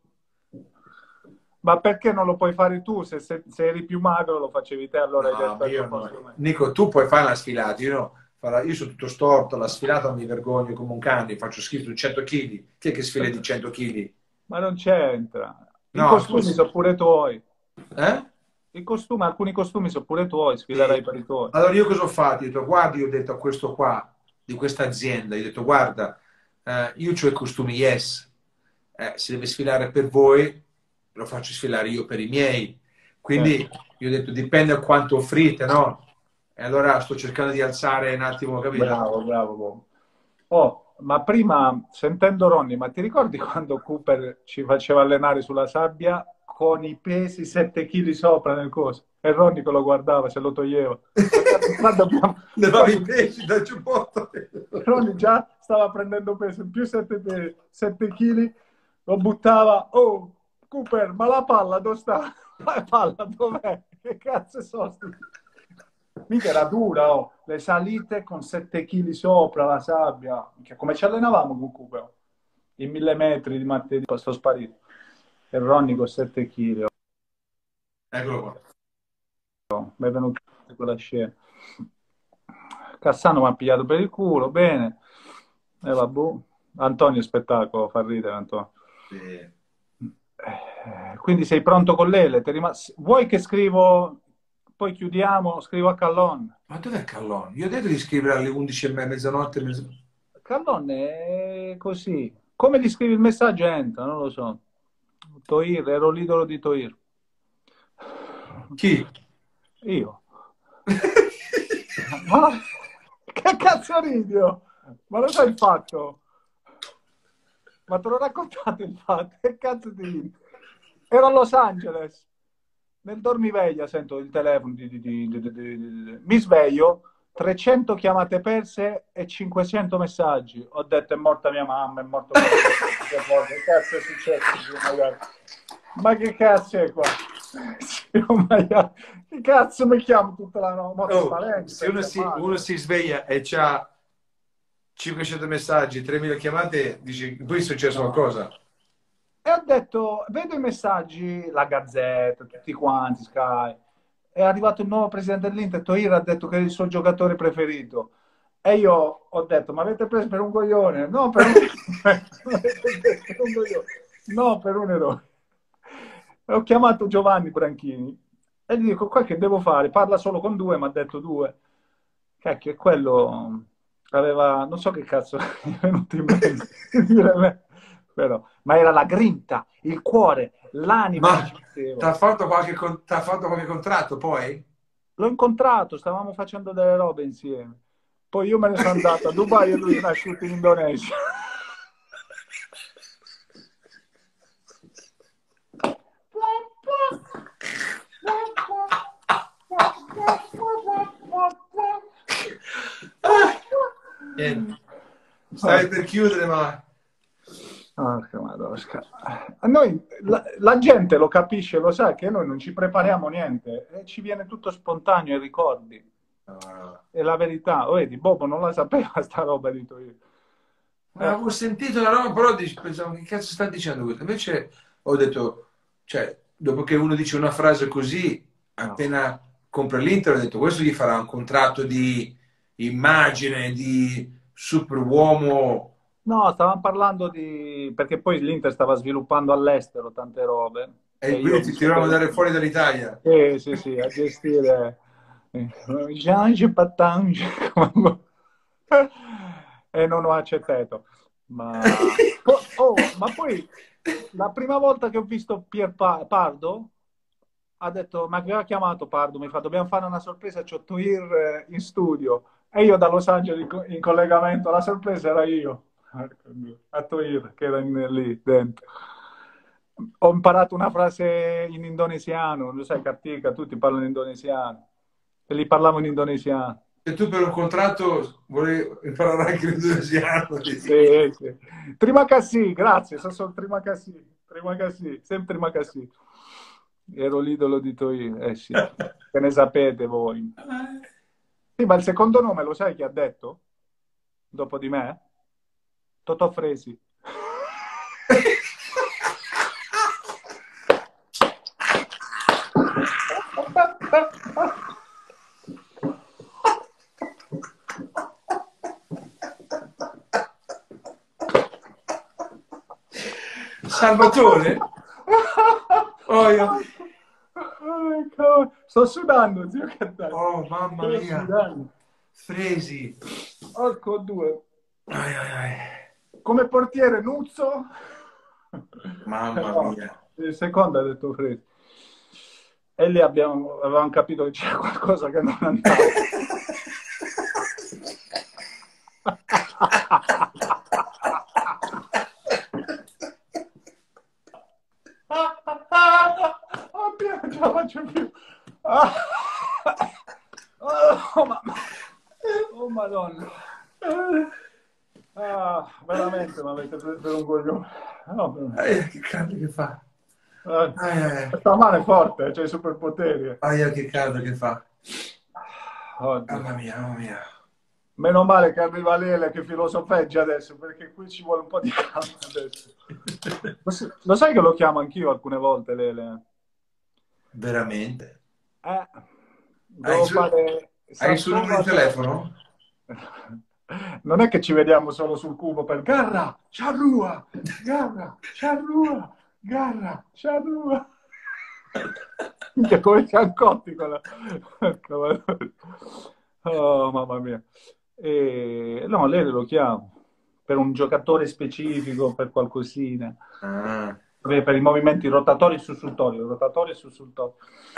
Ma perché non lo puoi fare tu? Se, se, se eri più magro lo facevi te, allora hai No, detto ma ecco io posto no. me. Nico, tu puoi fare la sfilata, io no. Farà- Io sono tutto storto, la sfilata mi vergogno come un cane, faccio schifo di cento chili. Chi è che sfila di cento chili? Ma non c'entra. I No, tu... costumi sono pure tuoi. Eh? I costumi, alcuni costumi sono pure tuoi, Sì. sfilerai per i tuoi. Allora io cosa ho fatto? Io ho detto, guardi, io ho detto a questo qua, di questa azienda, io ho detto, guarda, eh, io ho i costumi Yes, eh, se deve sfilare per voi, lo faccio sfilare io per i miei. Quindi io ho detto, dipende da quanto offrite, no? E allora sto cercando di alzare un attimo, capito? Bravo, bravo, bravo. Oh, ma prima, sentendo Ronny, ma ti ricordi quando Cooper ci faceva allenare sulla sabbia con i pesi sette chili sopra nel coso? E Ronny che lo guardava, se lo toglieva. Quando abbiamo... Levavi i pesci dal giubbotto. Ronny già stava prendendo peso, in più sette chili, lo buttava. Oh, Cooper, ma la palla dove sta? La palla dov'è? Che cazzo sono? sti- Mica era dura, oh. Le salite con sette chili sopra la sabbia. Minchia, come ci allenavamo con Cooper? I mille metri di martedì, poi sto sparito. E Ronny con sette chili. Eccolo qua. Oh. Mi è venuta quella scena. Cassano mi ha pigliato per il culo, bene. E vabbè. Antonio spettacolo, fa ridere Antonio. Sì. Eh, Quindi sei pronto con l'Ele? Ti è rimas- Vuoi che scrivo poi chiudiamo, scrivo a Callon. Ma dov'è Callon? Io ho detto di scrivere alle undici e mezza, mezzanotte. Mezz... Callon è così. Come gli scrivi il messaggio entra, non lo so. Toir, ero l'idolo di Toir. Chi? Io. Ma che cazzo ridi? Ma lo sai il fatto? Ma te l'ho raccontato il fatto? Che cazzo ti ridi? Ero a Los Angeles. Nel dormiveglia sento il telefono. Di, di, di, di, di, di. Mi sveglio. trecento chiamate perse e cinquecento messaggi. Ho detto è morta mia mamma, è morto mio figlio. Che cazzo è successo? Ma che cazzo è qua? Che cazzo mi chiamo tutta la notte? Oh, se uno si, uno si sveglia e c'ha cinquecento messaggi, tremila chiamate, dici poi è successo no. qualcosa. E ho detto, vedo i messaggi, la Gazzetta, tutti quanti, Sky. È arrivato il nuovo presidente dell'Inter, Toir ha detto che è il suo giocatore preferito. E io ho detto, ma avete preso per un coglione? No, per un, per un coglione. No, per un eroe. Ho chiamato Giovanni Branchini e gli dico, qua che devo fare? Parla solo con due, mi ha detto due. Cacchio, e quello aveva, non so che cazzo è venuto in mente, però, ma era la grinta, il cuore, l'anima. Ma ti ha fatto, qualche, t'ha fatto qualche contratto poi? L'ho incontrato, stavamo facendo delle robe insieme. Poi io me ne sono andato a Dubai e lui è nasciuto in Indonesia. Niente. Stai per chiudere, ma... Porca madosca. A noi la, la gente lo capisce, lo sa che noi non ci prepariamo niente e ci viene tutto spontaneo ai ricordi. Ah. È la verità. Oh, vedi, Bobo non la sapeva sta roba di Toir. Ma avevo sentito la roba, però pensavo che cazzo sta dicendo questo. Invece ho detto, cioè, dopo che uno dice una frase così, appena no. compra l'Inter, ho detto questo gli farà un contratto di immagine, di superuomo. No, stavamo parlando di... perché poi l'Inter stava sviluppando all'estero tante robe. E, e quindi ti tirano a andare fuori dall'Italia. Sì, sì, sì, a gestire... e non ho accettato. Ma... Oh, ma poi la prima volta che ho visto Pier Pardo ha detto, ma che ha chiamato Pardo? Mi fa, dobbiamo fare una sorpresa, c'ho Toir in studio. E io da Los Angeles in collegamento, la sorpresa era io. A Toir, che era in, lì dentro. Ho imparato una frase in indonesiano, lo sai, Kartika, tutti parlano indonesiano. E li parlavo in indonesiano. E tu per un contratto volevi imparare anche l'indonesiano? Sì, sì. Terima kasih, grazie, sono solo Terima kasih. Terima kasih, sempre Terima kasih. Ero l'idolo di Toir, eh sì. Che ne sapete voi? Sì, ma il secondo nome lo sai chi ha detto? Dopo di me? Totò Fresi. Salvatore? Oh, io... Sto sudando, zio. Oh, mamma mia. Fresi. Porco due. Ai, ai, ai. Come portiere Nuzzo. Mamma no, mia. Il secondo ha detto Fresi. E lì abbiamo, avevamo capito che c'era qualcosa che non andava. Oddio, non ce la faccio più. Oh, ma... oh madonna. Ah, veramente mi avete preso per un coglione. No, per... eh, che caldo che fa. Eh, eh. Sta male forte, c'hai cioè i superpoteri. Ah, che caldo che fa. Oddio. Mamma mia, mamma mia. Meno male che arriva Lele che filosofeggia adesso, perché qui ci vuole un po' di calma adesso. Lo sai che lo chiamo anch'io alcune volte Lele? Veramente? Eh, devo hai su... fare... Hai il suo numero di telefono? Non è che ci vediamo solo sul cubo per Garra, Ciarrua, Garra, Ciarrua, Garra, Ciarrua. Che come Ciancotti con la... Oh, mamma mia. E... No, lei lo chiamo per un giocatore specifico, per qualcosina. Ah. Per i movimenti rotatori e sussultori, rotatori e sussultori.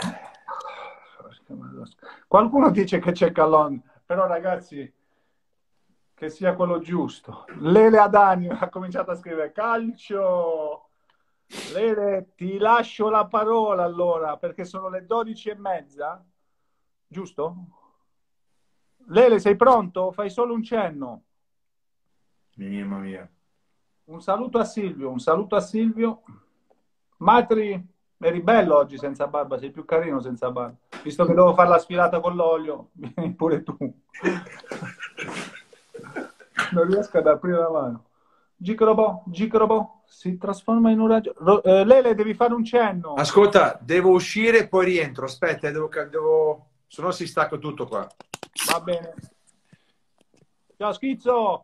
Qualcuno dice che c'è Callon, però ragazzi, che sia quello giusto. Lele Adani ha cominciato a scrivere calcio. Lele, ti lascio la parola allora, perché sono le dodici e mezza, giusto? Lele, sei pronto? Fai solo un cenno. Mamma mia. Un saluto a Silvio, un saluto a Silvio. Matri, eri bello oggi senza barba, sei più carino senza barba. Visto che devo fare la sfilata con l'olio, vieni pure tu. Non riesco ad aprire la mano. Gicrobo, Gicrobo, si trasforma in un raggio. Ro- eh, Lele, devi fare un cenno. Ascolta, devo uscire e poi rientro. Aspetta, devo, devo... se no si stacca tutto qua. Va bene. Ciao Schizzo.